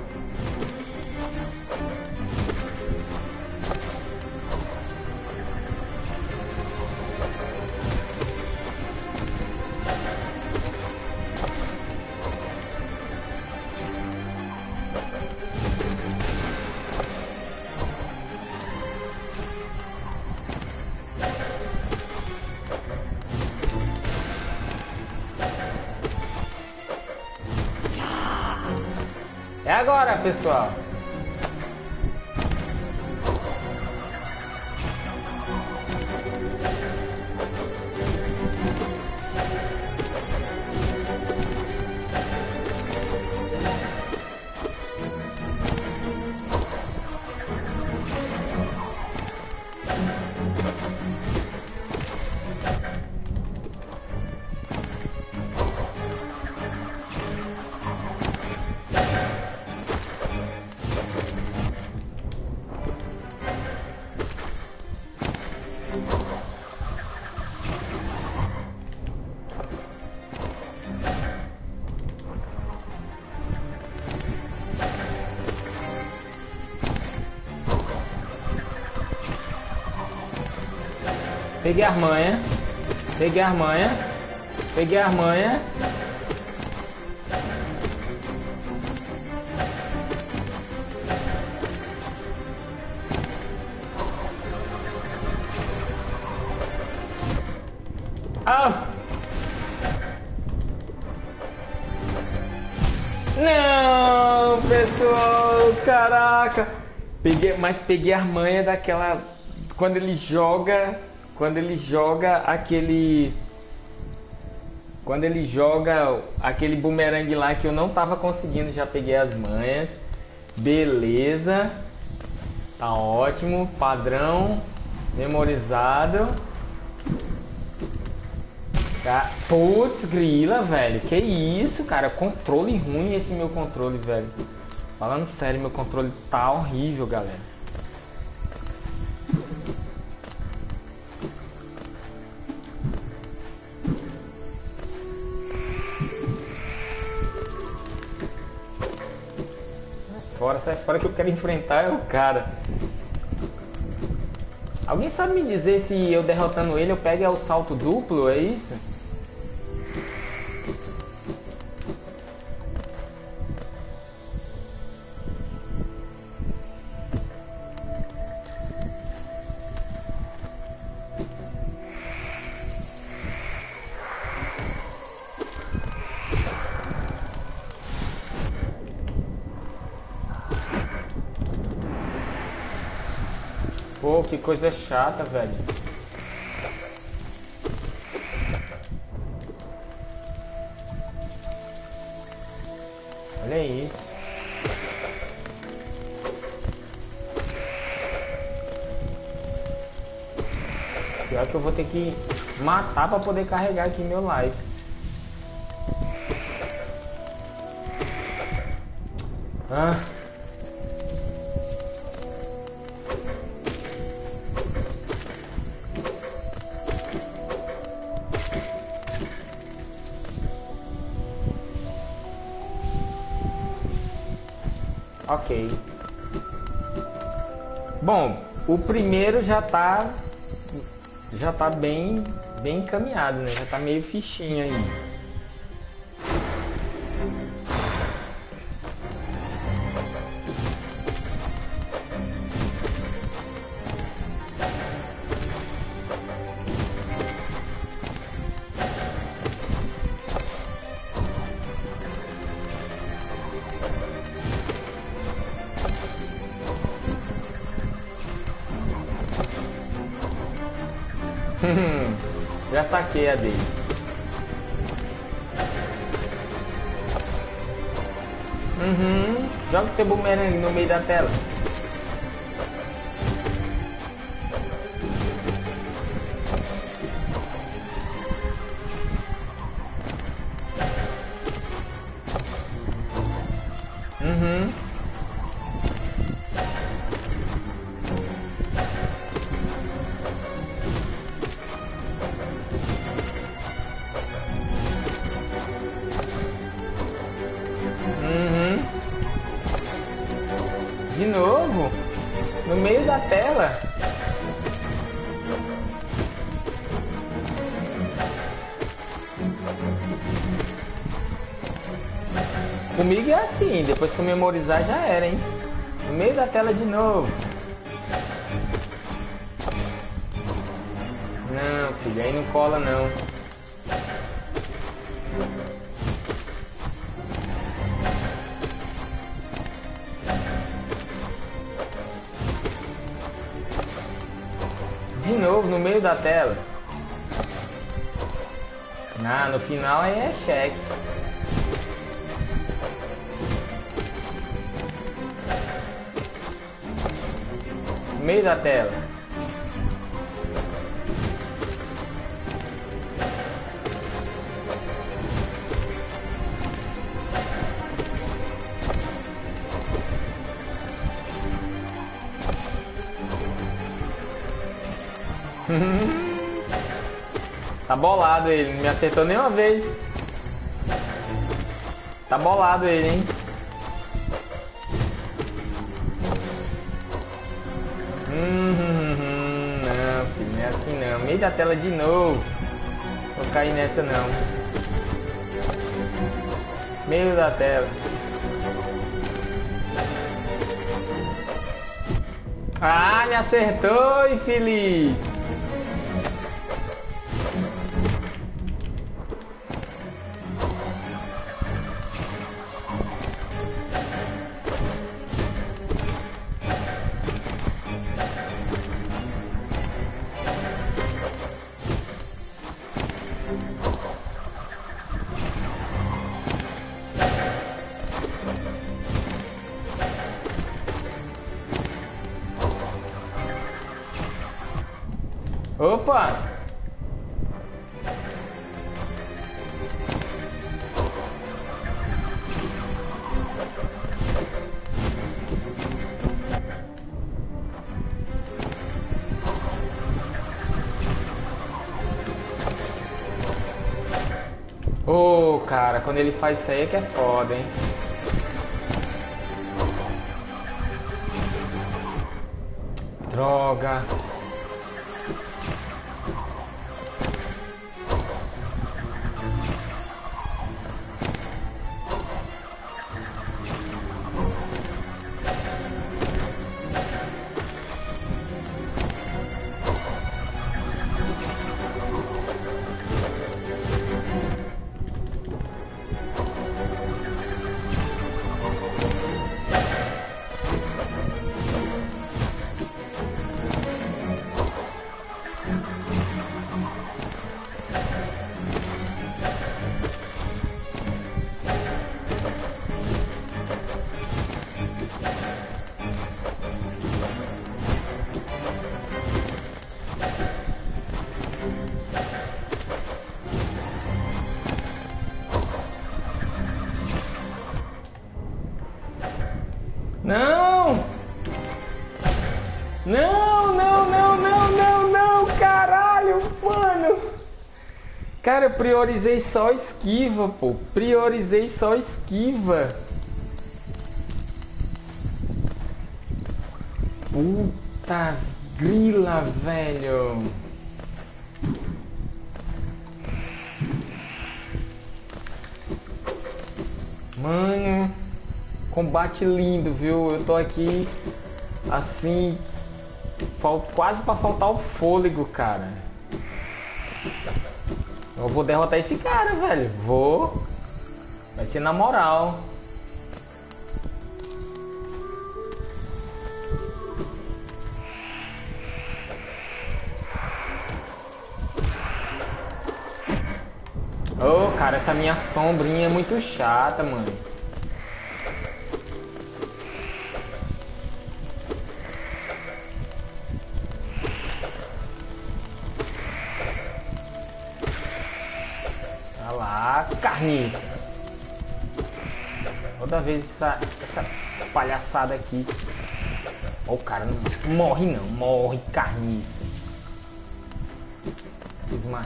Speaker 1: É agora, pessoal. Peguei a manha. Peguei a manha. Peguei a manha. Ah! Não, pessoal, caraca. Peguei, mas peguei a manha daquela quando ele joga, quando ele joga aquele quando ele joga aquele bumerangue lá que eu não tava conseguindo, já peguei as manhas. Beleza. Tá ótimo, padrão. Memorizado. Tá. Putz, grila, velho. Que isso, cara. Controle ruim esse meu controle, velho. Falando sério, meu controle tá horrível, galera. Fora, sai fora que eu quero enfrentar é o cara. Alguém sabe me dizer se eu derrotando ele eu pego o salto duplo, é isso? Pô, que coisa chata, velho. Olha isso. Pior que eu vou ter que matar pra poder carregar aqui meu life. Ah. Ok. Bom, o primeiro já tá já tá bem bem encaminhado, né? Já tá meio fichinha aí. Já saquei a dele. Uhum. Joga seu bumerangue no meio da tela. Uhum. De novo? No meio da tela? Comigo é assim, depois que eu memorizar já era, hein? No meio da tela de novo. Não, filho, aí não cola não. De novo, no meio da tela. Ah, no final aí é cheque. No meio da tela. Tá bolado ele, não me acertou nenhuma vez. Tá bolado ele, hein? Hum, não, filho, não é assim não. Meio da tela de novo. Vou cair nessa não. Meio da tela. Ah, me acertou, infeliz. Opa! Ô, oh, cara, quando ele faz isso aí é que é foda, hein? Droga. Não! Não, não, não, não, não, não, caralho, mano! Cara, eu priorizei só esquiva, pô. Priorizei só esquiva. Puta grila, velho. Mano, combate lindo, viu? Eu tô aqui assim, quase pra faltar o fôlego, cara. Eu vou derrotar esse cara, velho. Vou. Vai ser na moral. Ô, oh, cara, essa minha sombrinha é muito chata, mano. Tá lá, carniça. Toda vez essa, essa palhaçada aqui. Ó, oh, o cara não morre não, morre carniça. Fiz mais.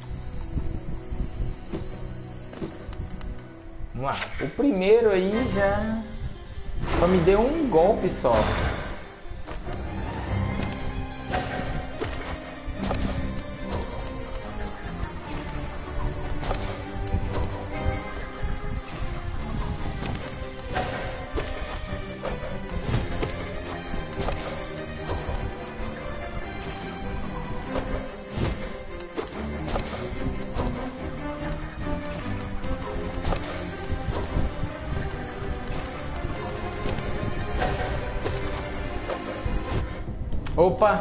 Speaker 1: Vamos lá. O primeiro aí já só me deu um golpe só. Opa!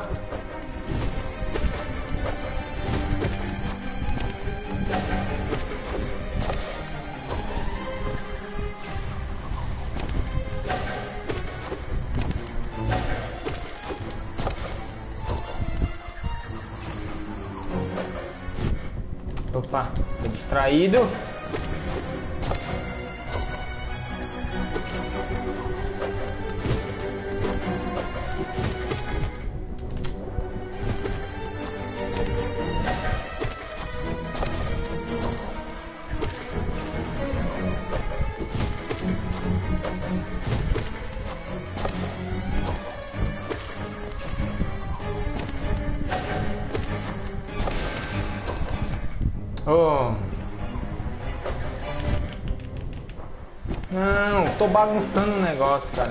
Speaker 1: Opa, tô distraído. Oh. Não, tô bagunçando o negócio, cara.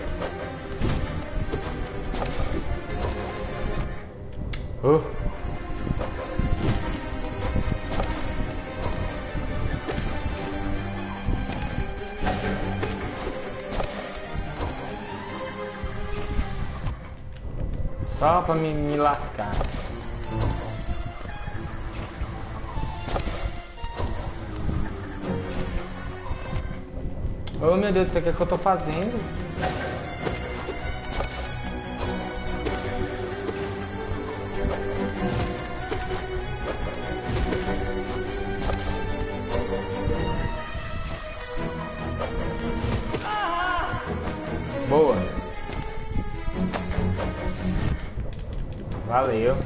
Speaker 1: Oh. Só pra me, me lascar. Oh meu Deus, isso aqui é o que eu tô fazendo? Boa. Valeu.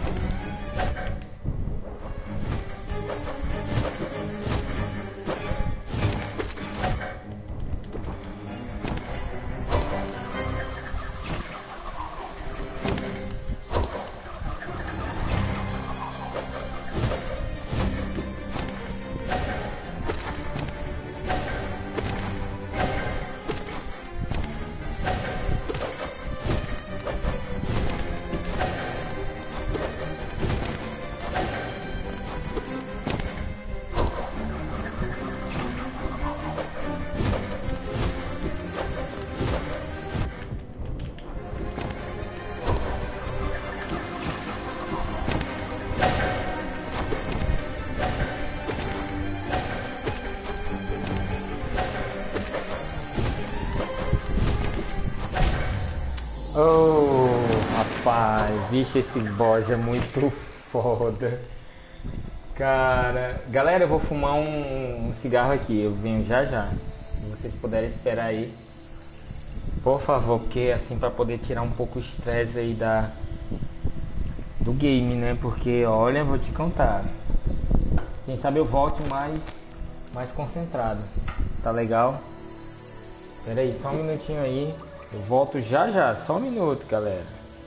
Speaker 1: Oh, rapaz, vixe, esse boss é muito foda. Cara, galera, eu vou fumar um, um cigarro aqui, eu venho já já. Se vocês puderem esperar aí, por favor, porque assim pra poder tirar um pouco o estresse aí da do game, né? Porque olha, vou te contar. Quem sabe eu volto mais mais concentrado. Tá legal? Pera aí, só um minutinho aí. Eu volto já já, só um minuto, galera.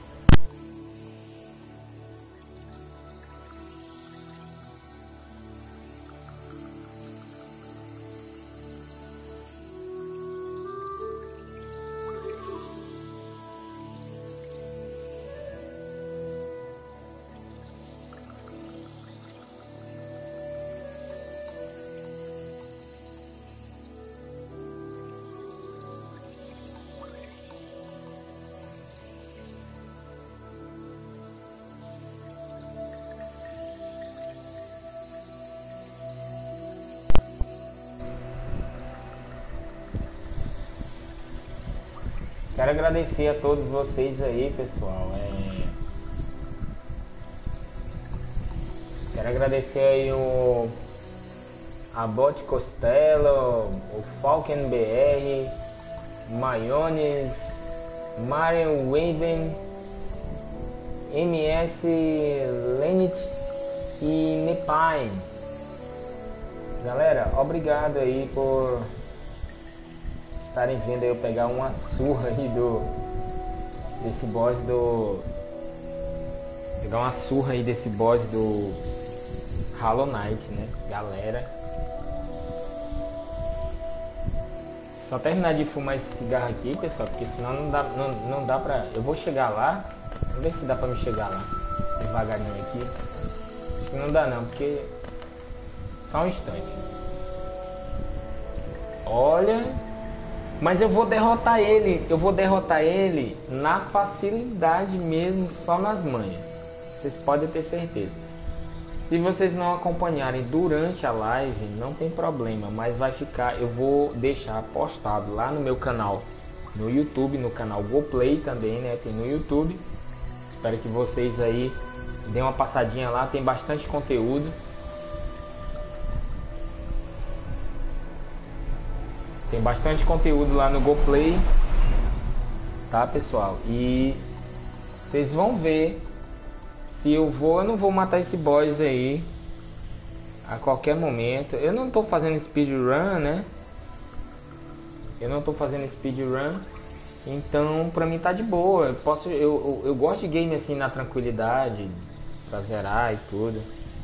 Speaker 1: Quero agradecer a todos vocês aí, pessoal. É... Quero agradecer aí o Abote Costello, o Falken B R, Maiones, Marion Waven, M S Lenit e Nepine. Galera, obrigado aí por estarem vendo eu pegar uma surra aí do desse boss do pegar uma surra aí desse boss do Hollow Knight, né, galera? Só terminar de fumar esse cigarro aqui, pessoal, porque senão não dá, não, não dá pra... Eu vou chegar lá, vamos ver se dá pra me chegar lá devagarinho aqui. Acho que não dá não, porque só um instante. Olha, mas eu vou derrotar ele, eu vou derrotar ele na facilidade mesmo, só nas manhas. Vocês podem ter certeza. Se vocês não acompanharem durante a live, não tem problema, mas vai ficar, eu vou deixar postado lá no meu canal, no YouTube, no canal GoPlay também, né? Tem no YouTube. Espero que vocês aí deem uma passadinha lá, tem bastante conteúdo. Tem bastante conteúdo lá no GoPlay, tá, pessoal? E vocês vão ver se eu vou, eu não vou matar esse boss aí a qualquer momento. Eu não tô fazendo speedrun, né? Eu não tô fazendo speedrun, então pra mim tá de boa. Eu posso, eu, eu, eu gosto de game assim na tranquilidade, pra zerar e tudo.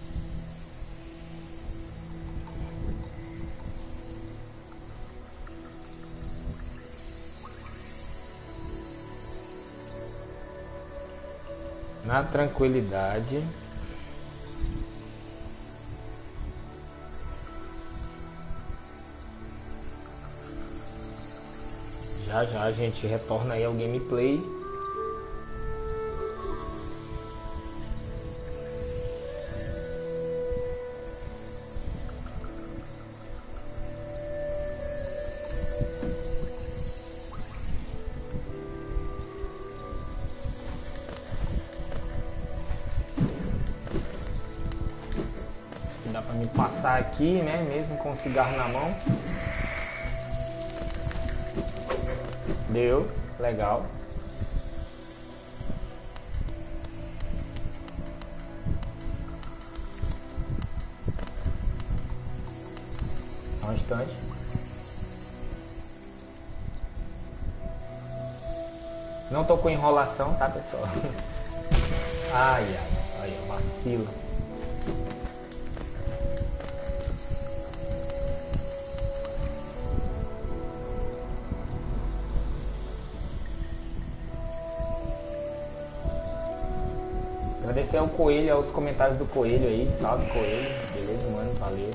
Speaker 1: Na tranquilidade. Já já a gente retorna aí ao gameplay. passar aqui, né? Mesmo com o cigarro na mão. Deu, legal. Só um instante. Não tô com enrolação, tá, pessoal? Ai, ai, ai, vacilo. Agradecer ao Coelho, aos comentários do Coelho aí. Salve, Coelho. Beleza, mano? Valeu.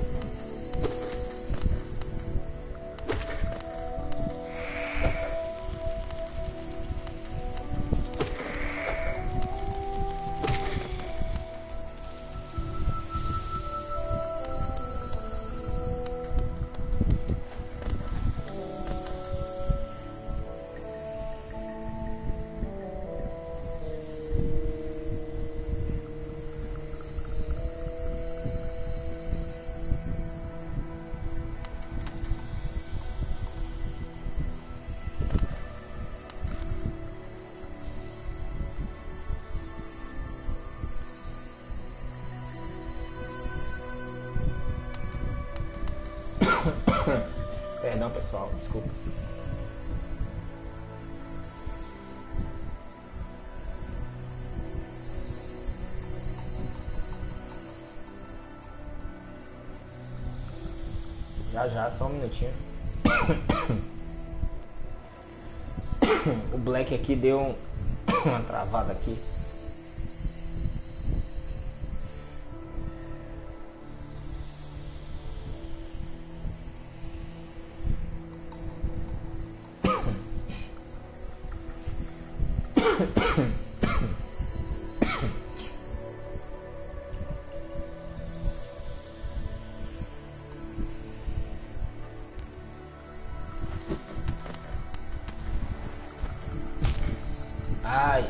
Speaker 1: Perdão, pessoal, desculpa. Já já, só um minutinho. O Black aqui deu um, uma travada aqui. Ai.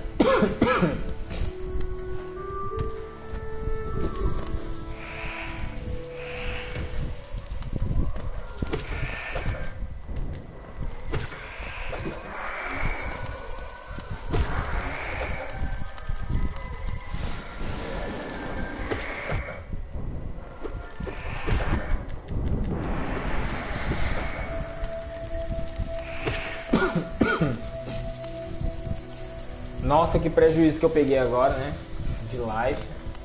Speaker 1: Nossa, que prejuízo que eu peguei agora, né? De live.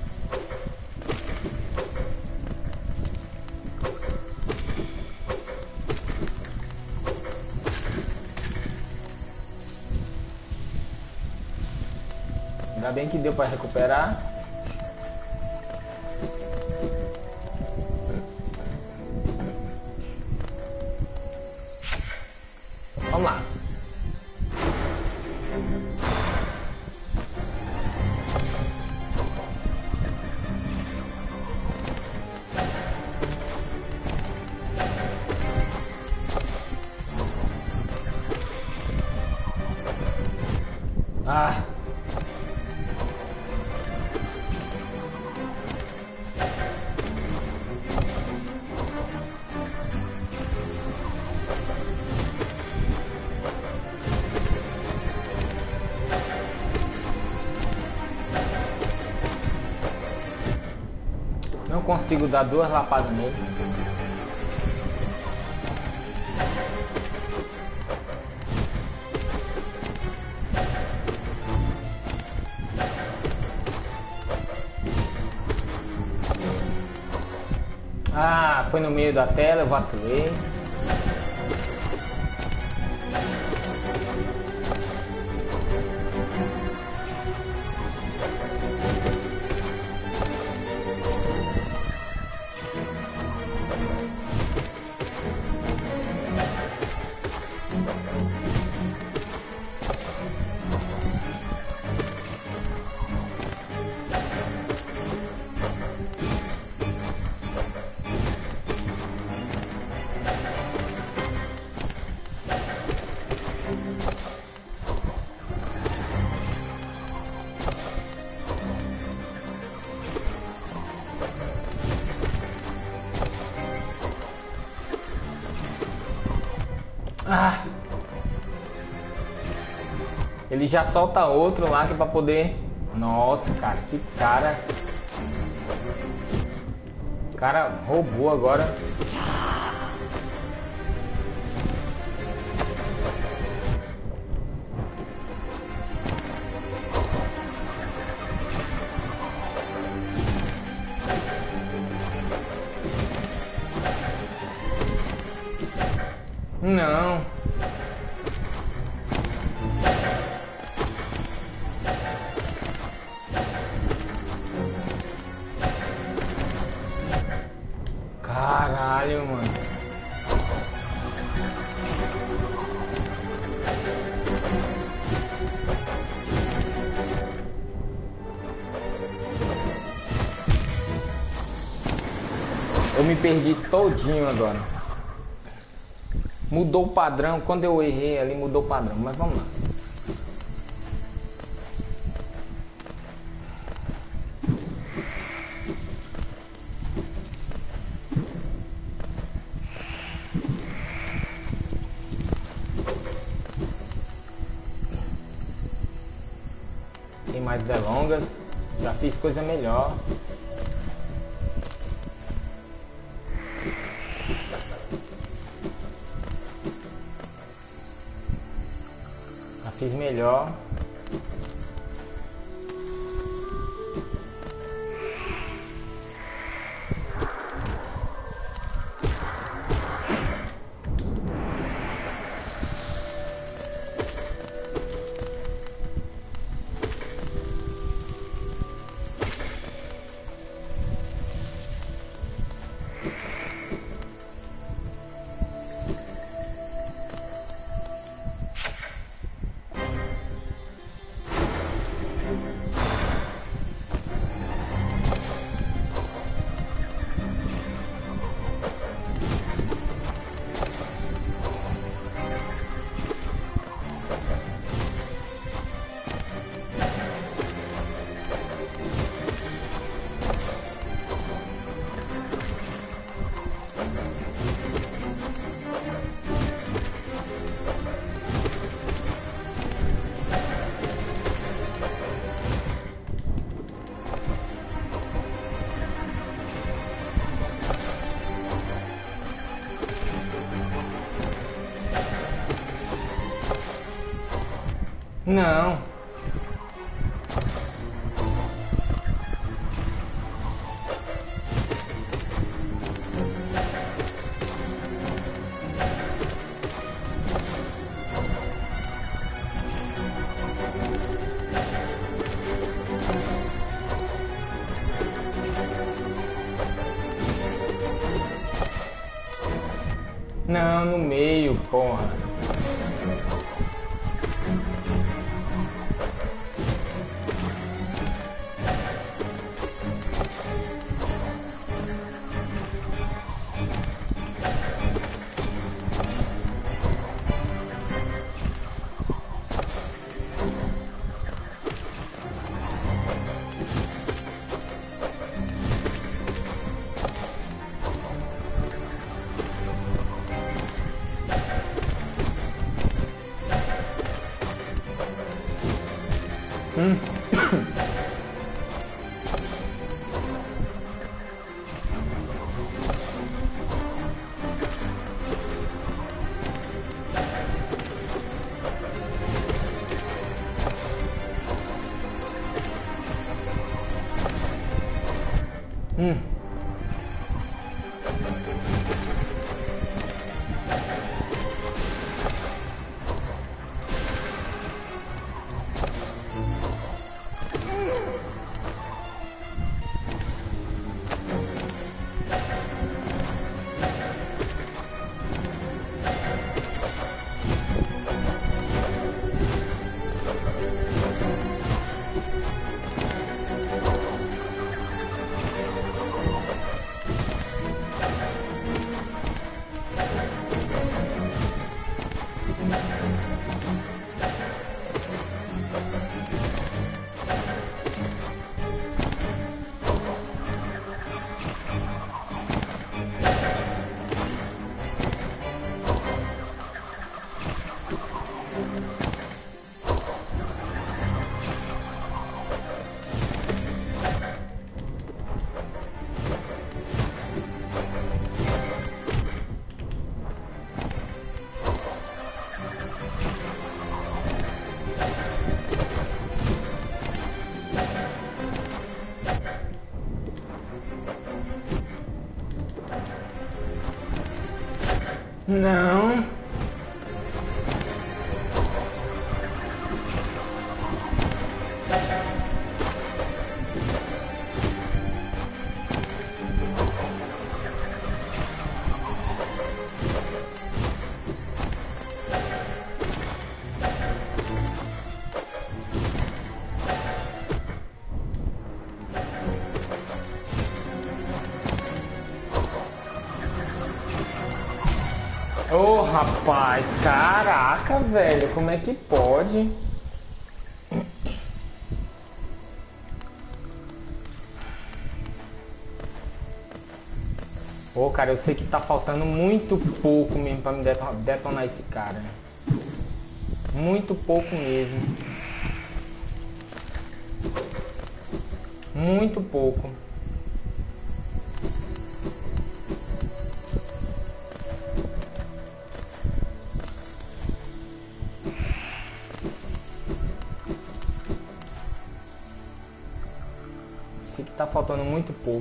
Speaker 1: Ainda bem que deu para recuperar. Vamos lá. Ah. Não consigo dar duas lapadas nele. Ah, foi no meio da tela, eu vacilei. Ah! Ele já solta outro lá que é pra poder... Nossa, cara, que cara... O cara roubou agora. Não. Caralho, mano. Eu me perdi todinho agora. Mudou o padrão. Quando eu errei ali, mudou o padrão. Mas vamos lá. Sem mais delongas. Já fiz coisa melhor. Fiz melhor. Não. Não, no meio, porra. Hum. Hum. Não. Ô, rapaz, caraca, velho, como é que pode? Ô, cara, eu sei que tá faltando muito pouco mesmo pra me detonar esse cara. Muito pouco mesmo. Muito pouco. Sei que tá faltando muito pouco.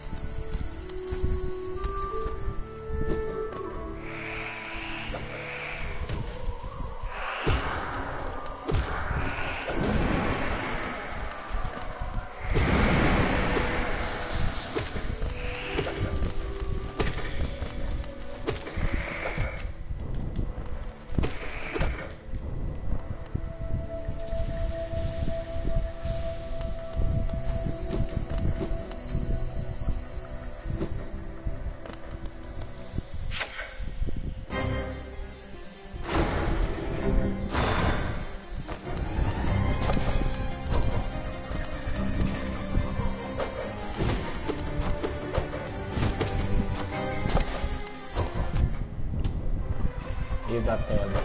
Speaker 1: E da tela.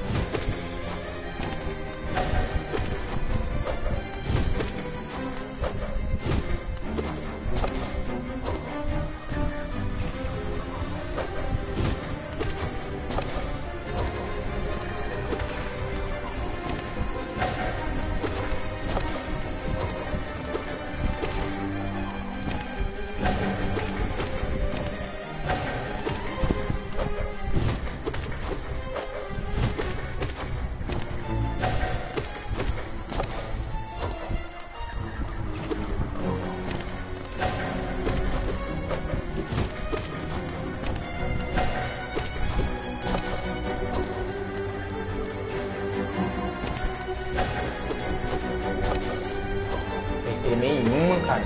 Speaker 1: Nenhuma, cara.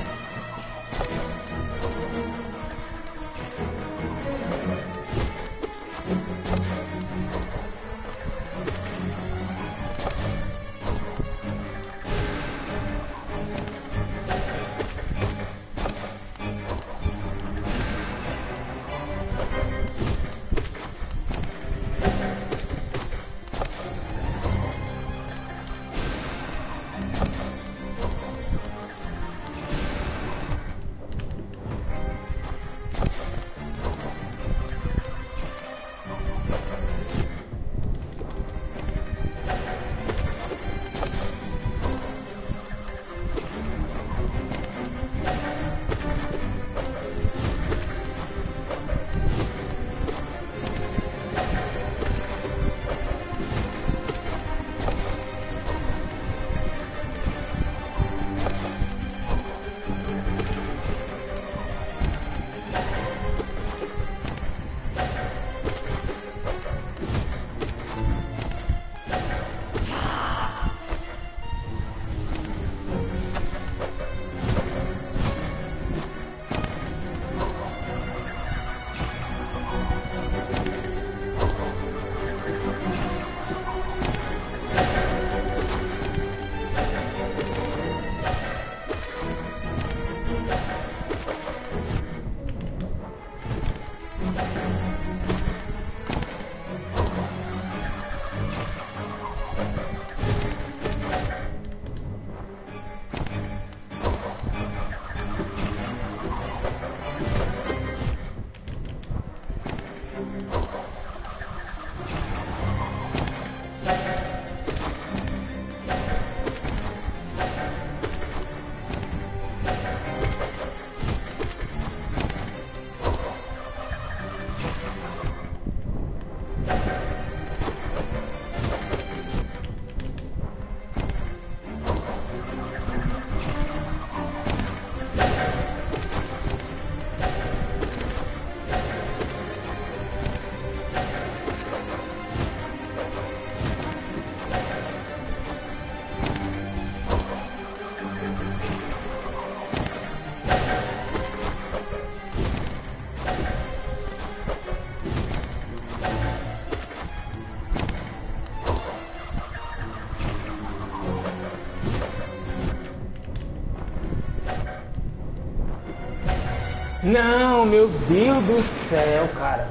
Speaker 1: Não, meu Deus do céu, cara.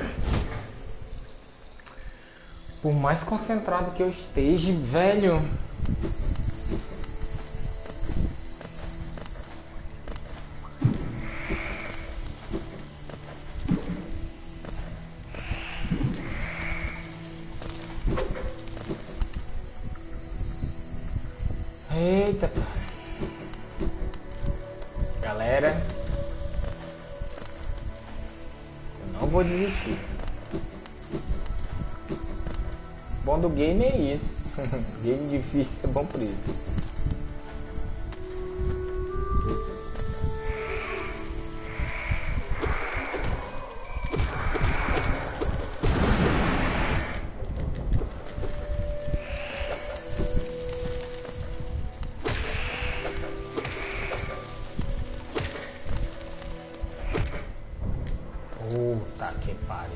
Speaker 1: Por mais concentrado que eu esteja, velho. Eita, cara. Galera, eu não vou desistir. O bom do game é isso. Game difícil é bom por isso. Puta que pariu.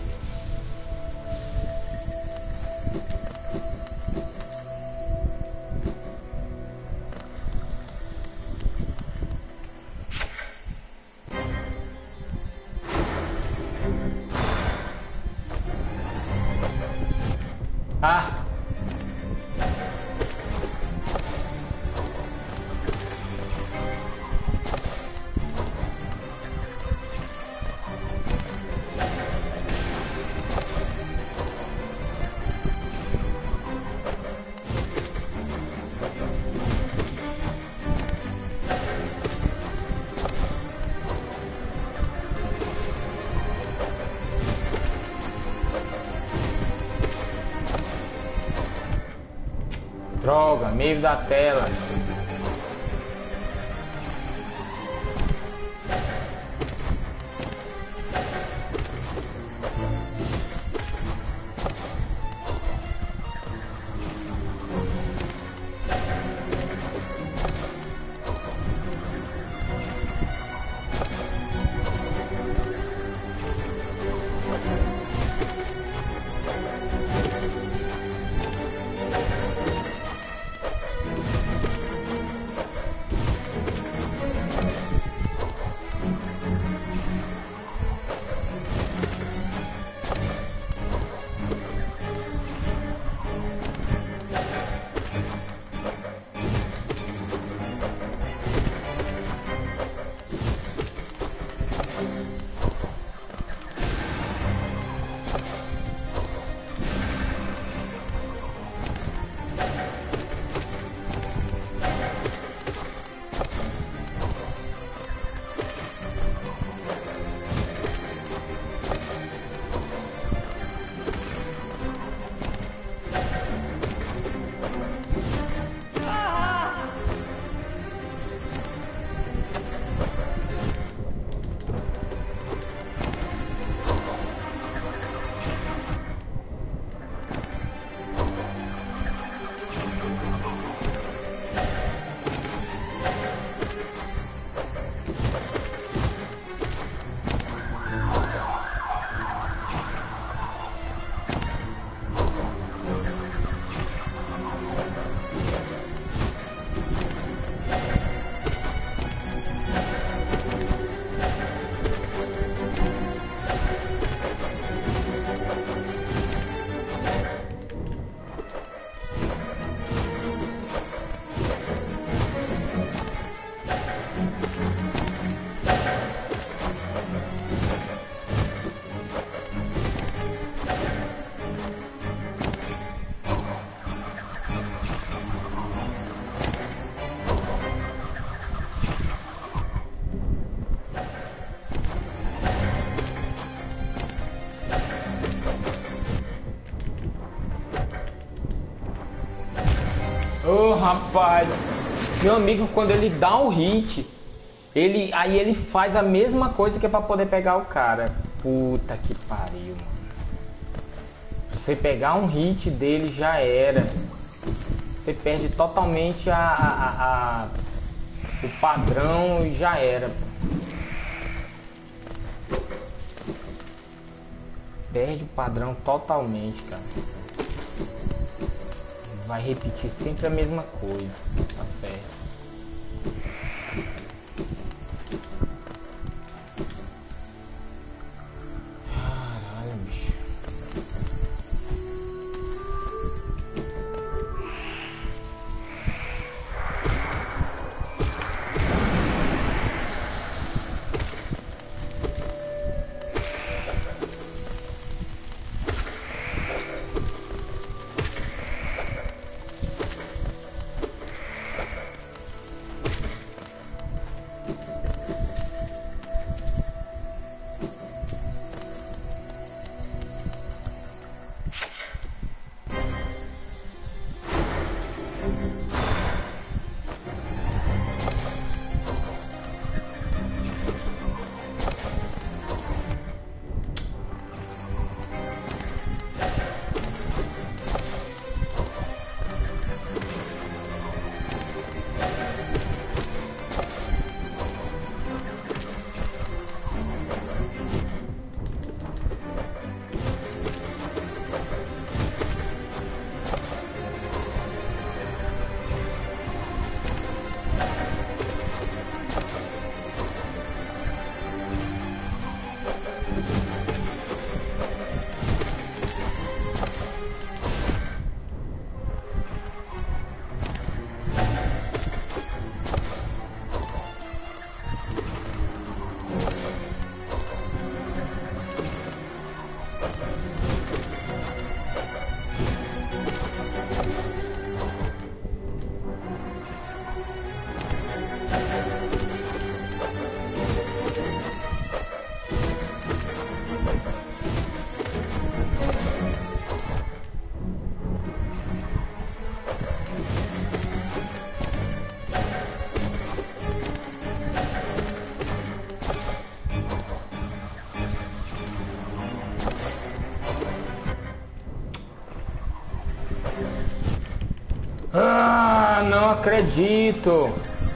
Speaker 1: Ah! Droga, meio da tela. Ô, rapaz, meu amigo, quando ele dá um hit, ele, aí ele faz a mesma coisa que é pra poder pegar o cara. Puta que pariu, mano. Você pegar um hit dele já era. Você perde totalmente a, a, a, a o padrão e já era. Perde o padrão totalmente, cara. Vai repetir sempre a mesma coisa, tá certo? Ah, não acredito.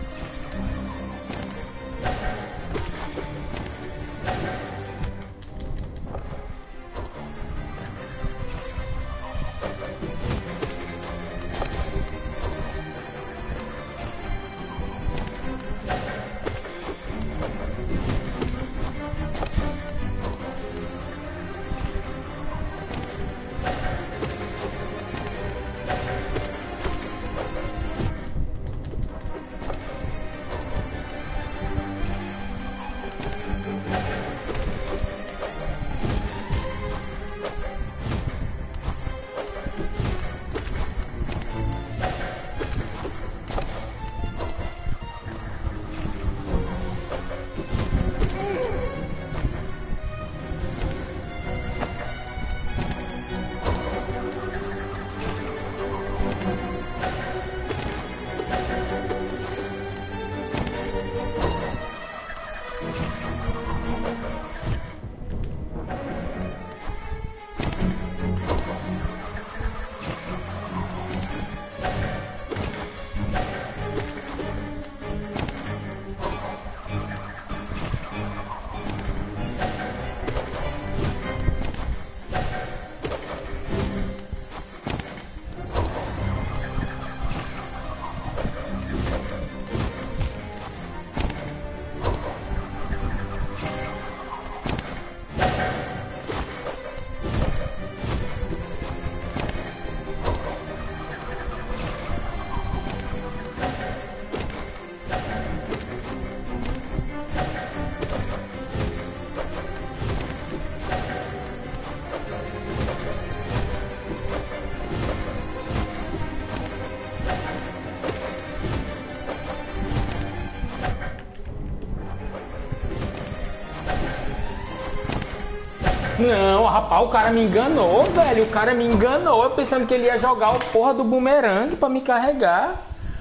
Speaker 1: Não, rapaz, o cara me enganou, velho. O cara me enganou. Eu pensando que ele ia jogar o porra do bumerangue pra me carregar.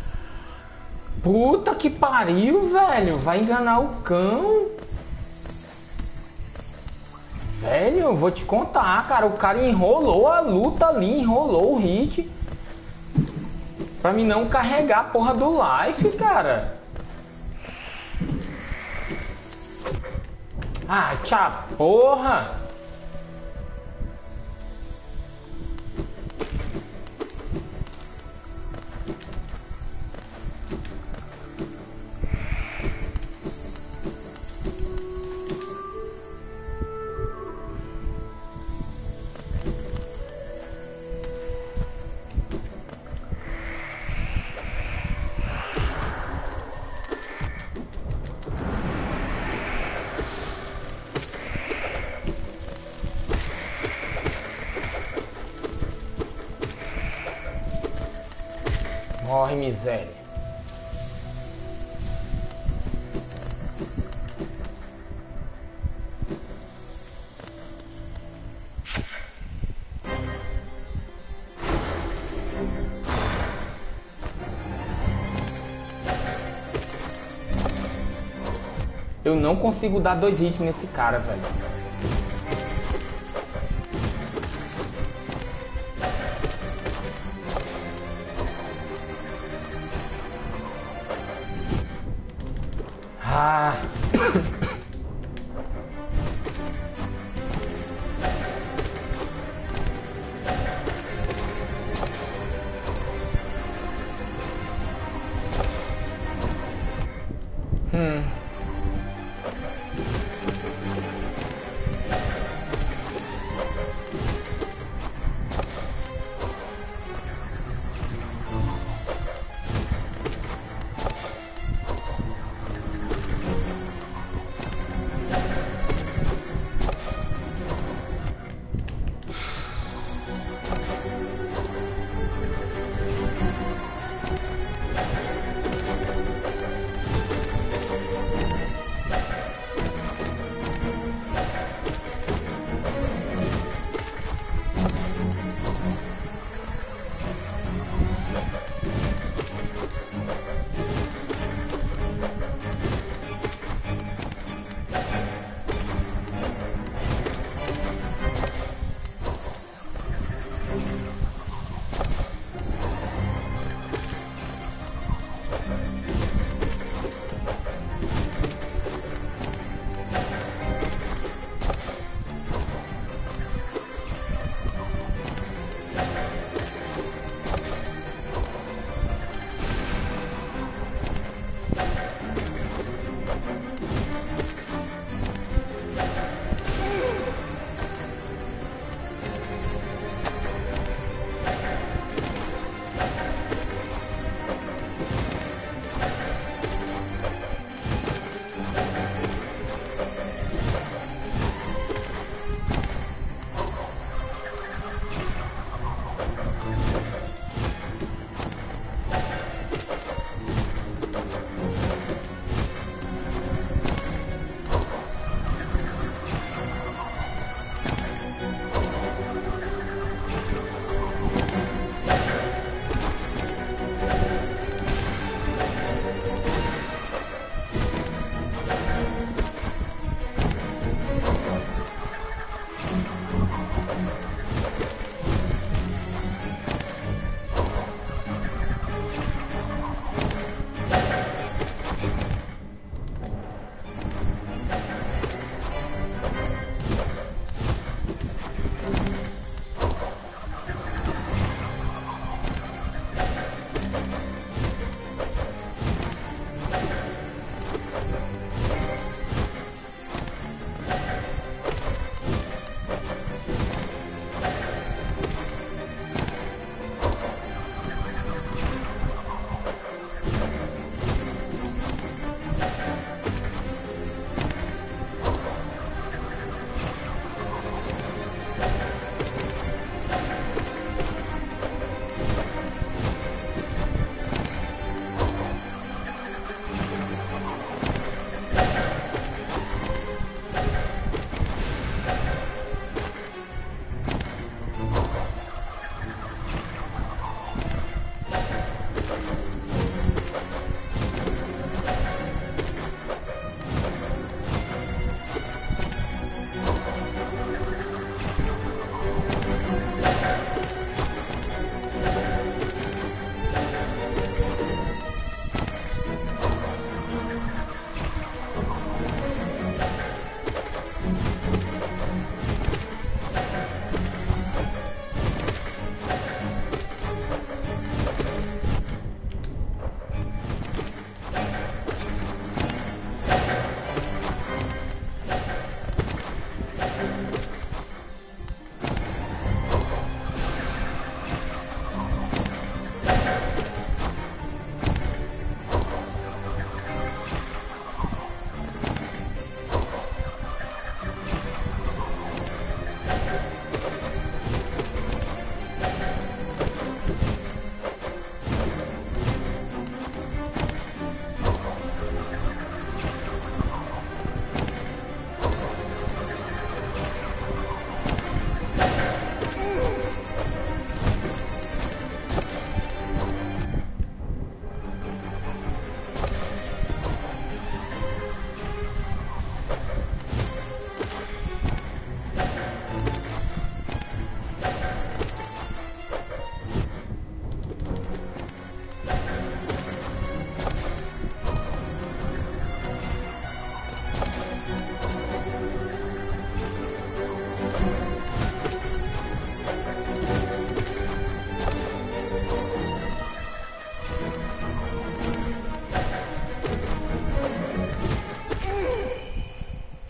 Speaker 1: Puta que pariu, velho. Vai enganar o cão. Velho, eu vou te contar, cara. O cara enrolou a luta ali, enrolou o hit. Pra mim não carregar a porra do life, cara. Ah, tchau, porra. Morre, miséria. Eu não consigo dar dois hits nesse cara, velho. Ah. hum.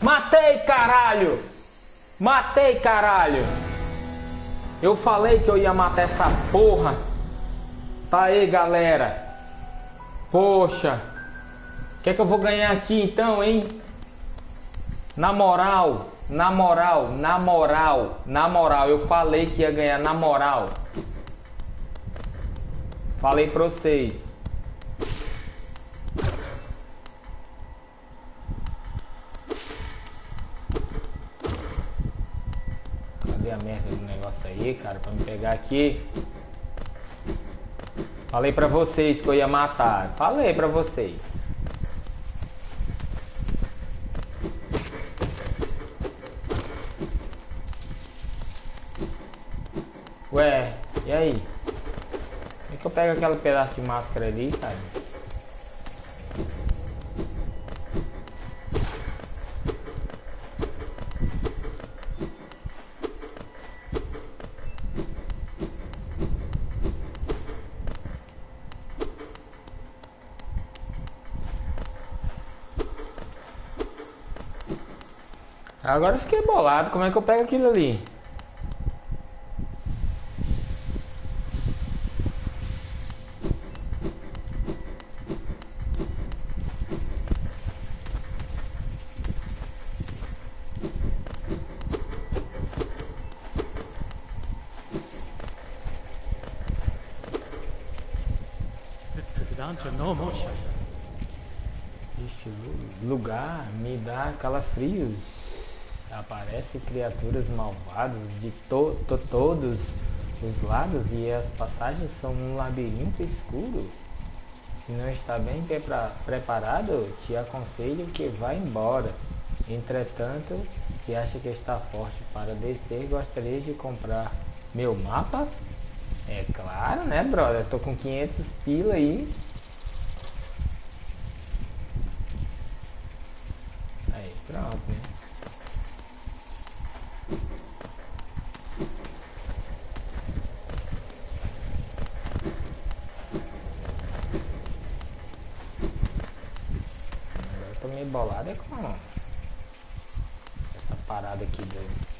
Speaker 1: Matei, caralho! Matei, caralho! Eu falei que eu ia matar essa porra. Tá aí, galera. Poxa. O que é que eu vou ganhar aqui então, hein? Na moral, na moral, na moral, na moral. Eu falei que ia ganhar na moral. Falei pra vocês. Cadê a merda do negócio aí, cara? Pra me pegar aqui. Falei pra vocês que eu ia matar. Falei pra vocês. Ué, e aí? Como é que eu pego aquele pedaço de máscara ali, cara? Agora eu fiquei bolado. Como é que eu pego aquilo ali? Este lugar me dá calafrios. Aparecem criaturas malvadas de to to todos os lados e as passagens são um labirinto escuro. Se não está bem preparado, te aconselho que vá embora. Entretanto, se acha que está forte para descer, gostaria de comprar meu mapa? É claro, né, brother? Tô com quinhentos pila aí. Aí, pronto, né? Agora eu tô meio bolado é com essa parada aqui do...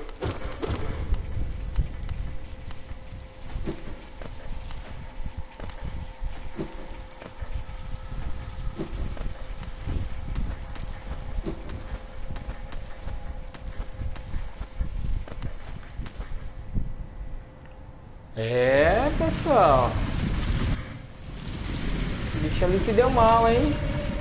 Speaker 1: É, pessoal. O bicho ali se deu mal, hein?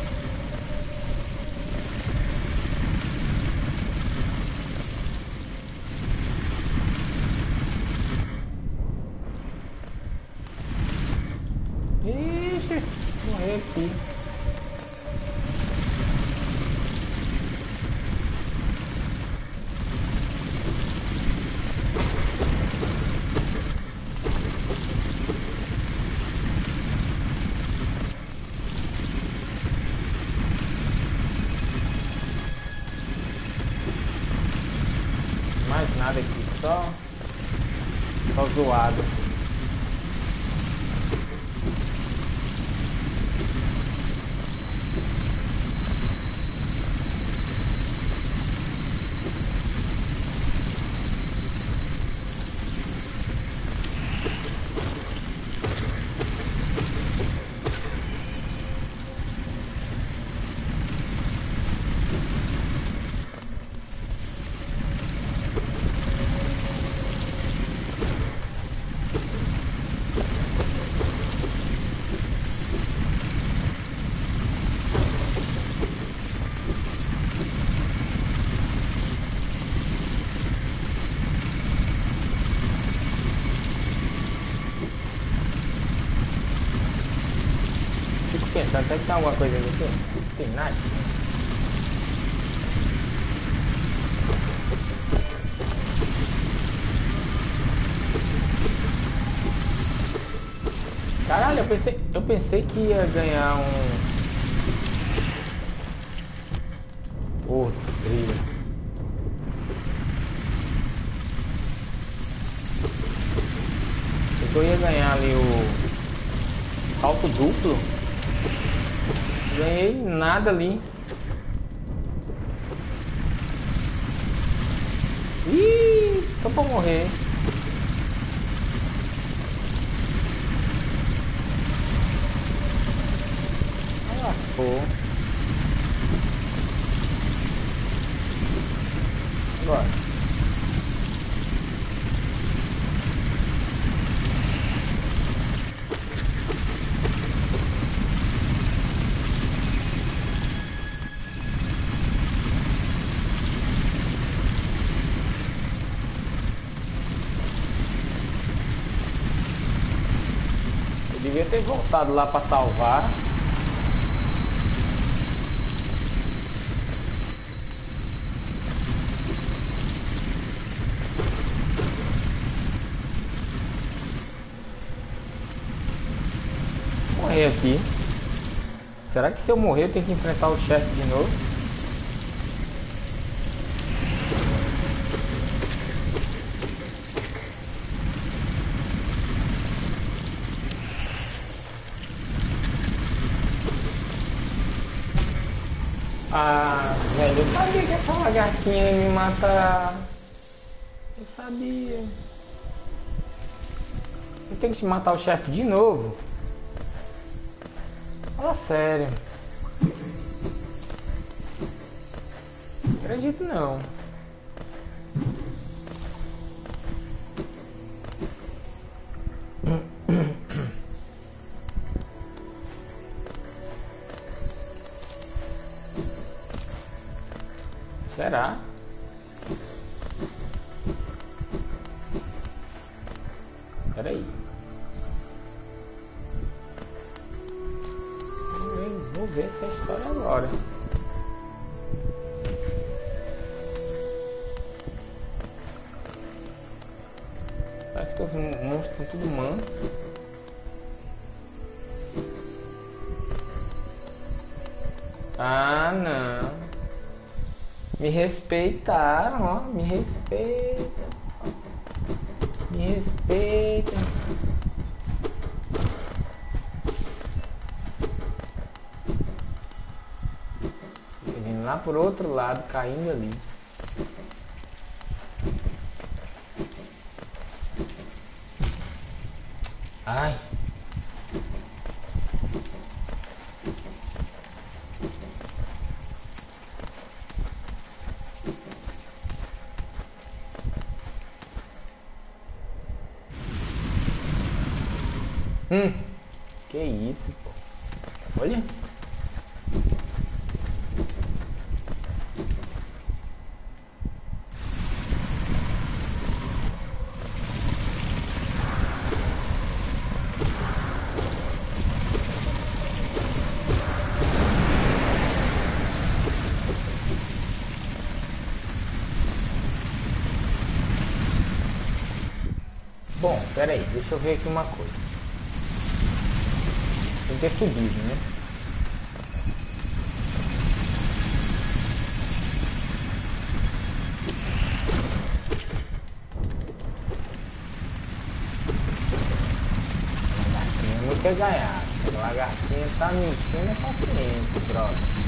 Speaker 1: Ixi, morreu aqui. Mais nada aqui, só, só zoado. Pensando, será que tem alguma coisa aqui? Não tem nada. Caralho, eu pensei, eu pensei que ia ganhar um... Putz, trilha. Pensei que eu ia ganhar ali o... salto duplo. Ganhei nada ali. Ih, tô pra morrer. Ah, lascou. Agora. Eu devia ter voltado lá pra salvar. Morrer aqui. Será que se eu morrer eu tenho que enfrentar o chefe de novo? Ah, velho, eu sabia que essa lagartinha ia me matar. Eu sabia. Eu tenho que matar o chefe de novo? Fala sério. Não acredito não. Será? Peraí. Vou ver essa história agora. Parece que os monstros estão tudo mansos. Ah, não. Me respeitaram, ó. Me respeita. Me respeita. Vindo lá por outro lado, caindo ali. Ai. Hum, que isso, pô. Olha. Bom, pera aí, deixa eu ver aqui uma coisa. Tem que ter subido, né? Lagartinha é muito ganhar. A lagartinha tá me enchendo a paciência, brother.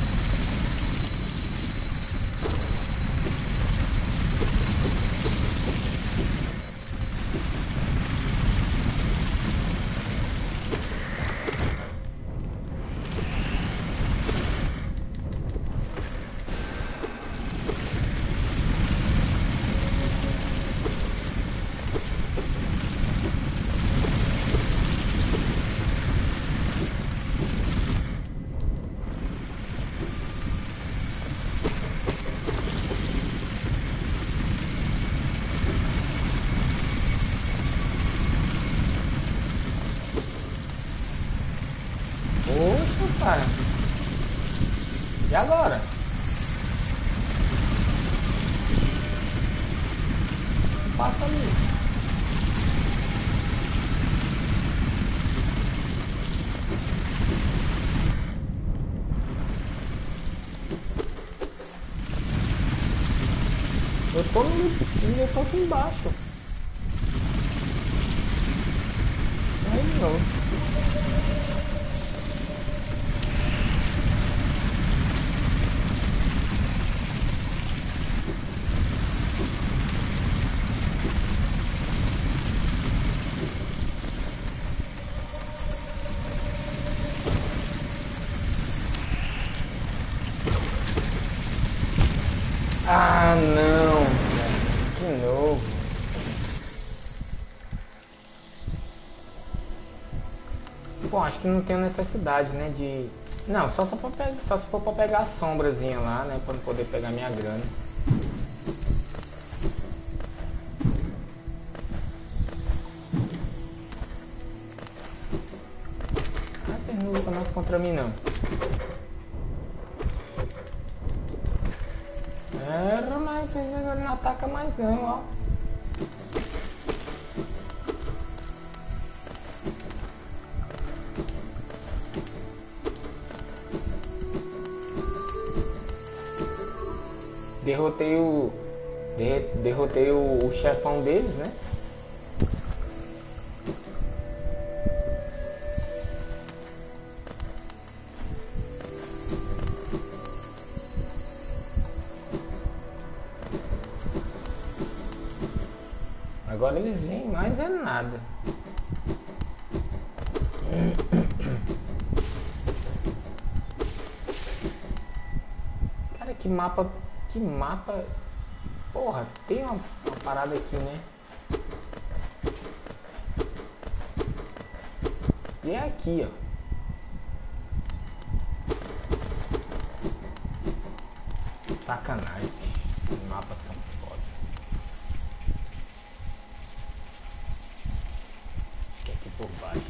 Speaker 1: Poxa, cara. E agora? Passa ali. Eu tô no... eu tô aqui embaixo. Aí não. Ah, não. De novo. Bom, acho que não tem necessidade, né, de... Não, só, só, pra pe... só se for pra pegar a sombrazinha lá, né, pra poder pegar minha grana. Ah, vocês não lutam mais contra mim, não. É, mas agora não ataca mais não, ó. Derrotei o... Derrotei o, o chefão deles, né? Agora eles vêm, mais é nada. Cara, que mapa... Que mapa... Porra, tem uma, uma parada aqui, né? E é aqui, ó. Sacanagem. Os mapas são foda. Acho que é aqui por baixo.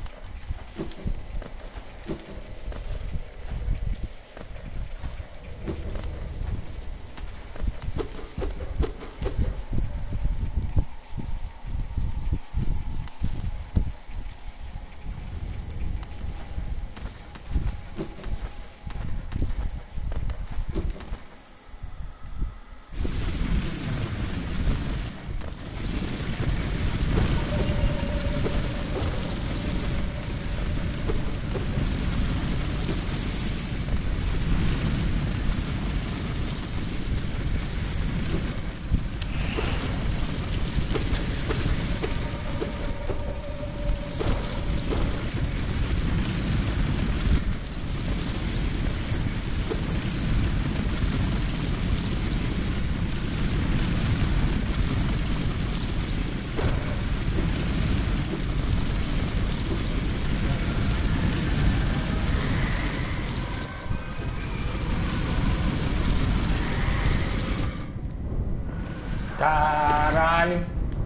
Speaker 1: Caralho.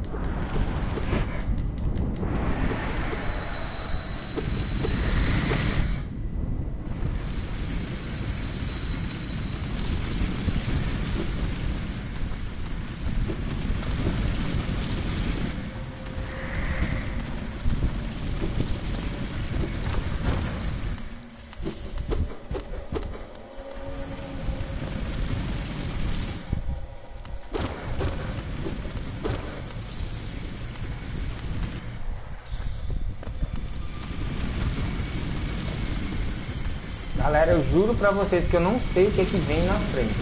Speaker 1: Galera, eu juro pra vocês que eu não sei o que é que vem na frente.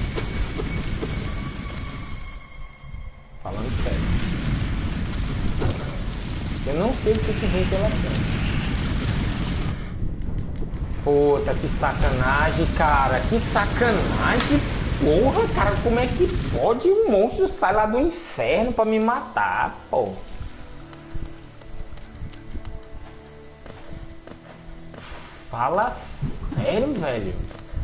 Speaker 1: Falando sério. Eu não sei o que é que vem pela frente. Puta, que sacanagem, cara. Que sacanagem. Porra, cara, como é que pode um monstro sair lá do inferno pra me matar, pô? Fala sério, velho.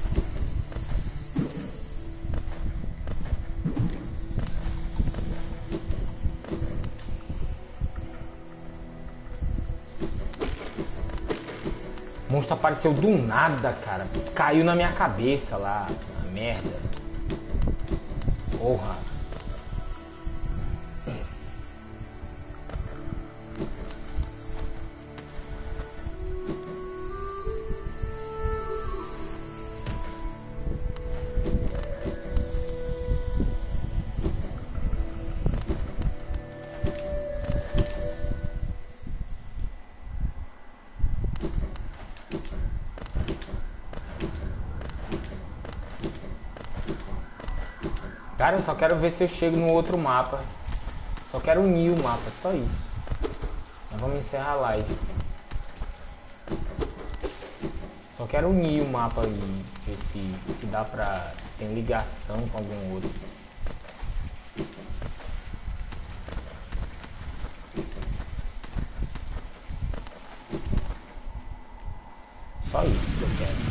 Speaker 1: O monstro apareceu do nada, cara. Caiu na minha cabeça lá. Na merda. Porra. Cara, eu só quero ver se eu chego no outro mapa. Só quero unir o mapa, só isso. Nós vamos encerrar a live. Só quero unir o mapa e ver se, se dá pra ter ligação com algum outro. Só isso que eu quero.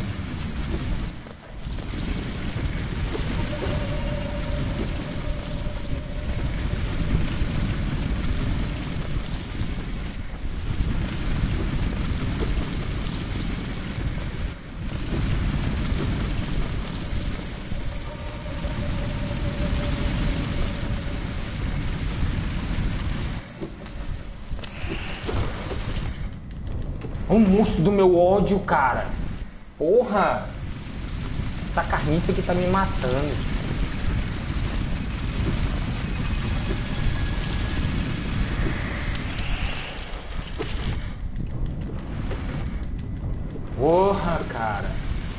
Speaker 1: O monstro do meu ódio, cara. Porra. Essa carniça aqui tá me matando. Porra, cara.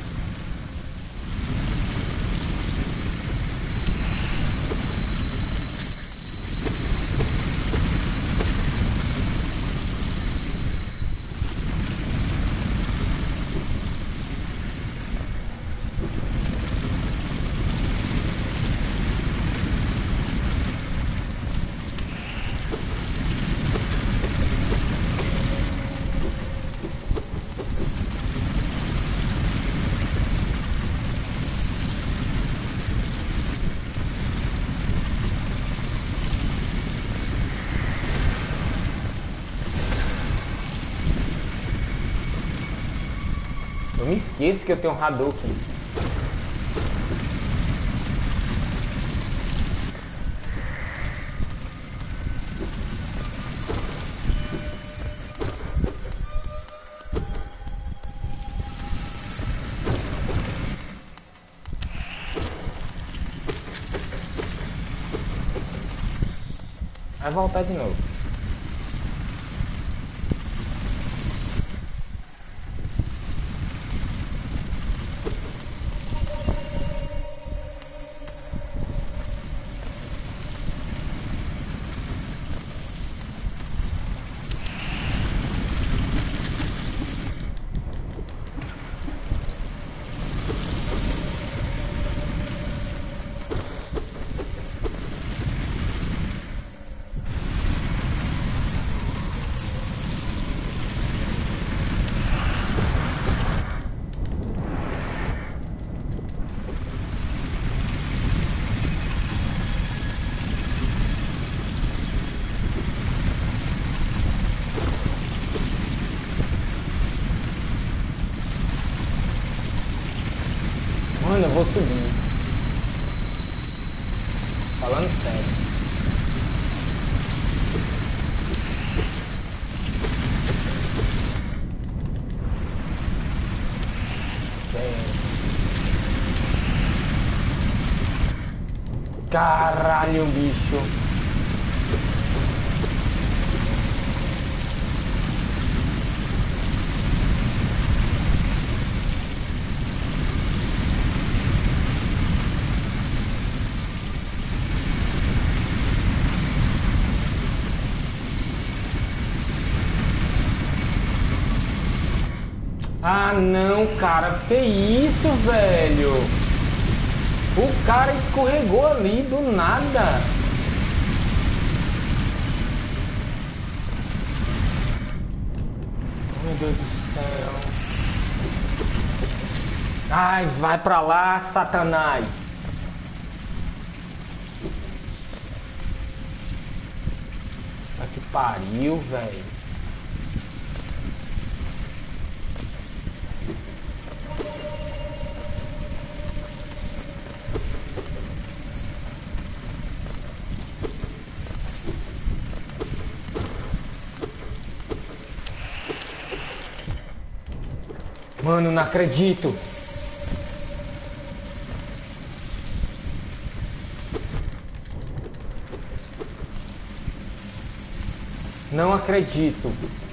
Speaker 1: Eu me esqueço que eu tenho um Hadouken. Vai voltar de novo. Mano, eu vou subir. Falando sério. Sério. Caralho, bicho. Ah não, cara, que isso, velho? O cara escorregou ali do nada. Meu Deus do céu. Ai, vai pra lá, Satanás. Mas que pariu, velho. Mano, não acredito. Não acredito.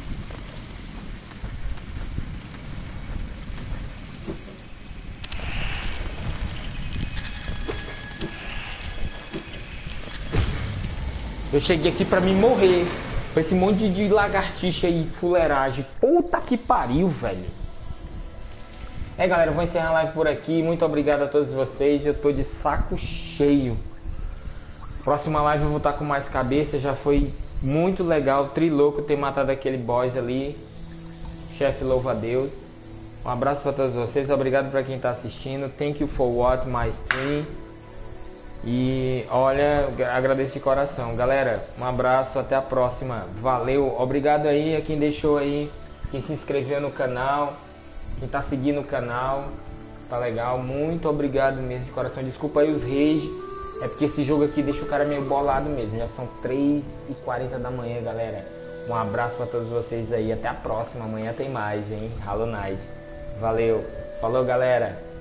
Speaker 1: Eu cheguei aqui pra me morrer. Pra esse monte de lagartixa e fuleiragem. Puta que pariu, velho. É, galera, eu vou encerrar a live por aqui. Muito obrigado a todos vocês. Eu tô de saco cheio. Próxima live eu vou estar com mais cabeça. Já foi muito legal, trilouco ter matado aquele boss ali. Chefe, louva a Deus. Um abraço para todos vocês. Obrigado para quem tá assistindo. Thank you for watching my stream. E olha, agradeço de coração. Galera, um abraço, até a próxima. Valeu, obrigado aí a quem deixou aí, quem se inscreveu no canal, quem tá seguindo o canal. Tá legal, muito obrigado mesmo de coração. Desculpa aí os rage, é porque esse jogo aqui deixa o cara meio bolado mesmo. Já são três e quarenta da manhã, galera. Um abraço para todos vocês aí, até a próxima. Amanhã tem mais, hein? Hollow Knight. Valeu, falou galera.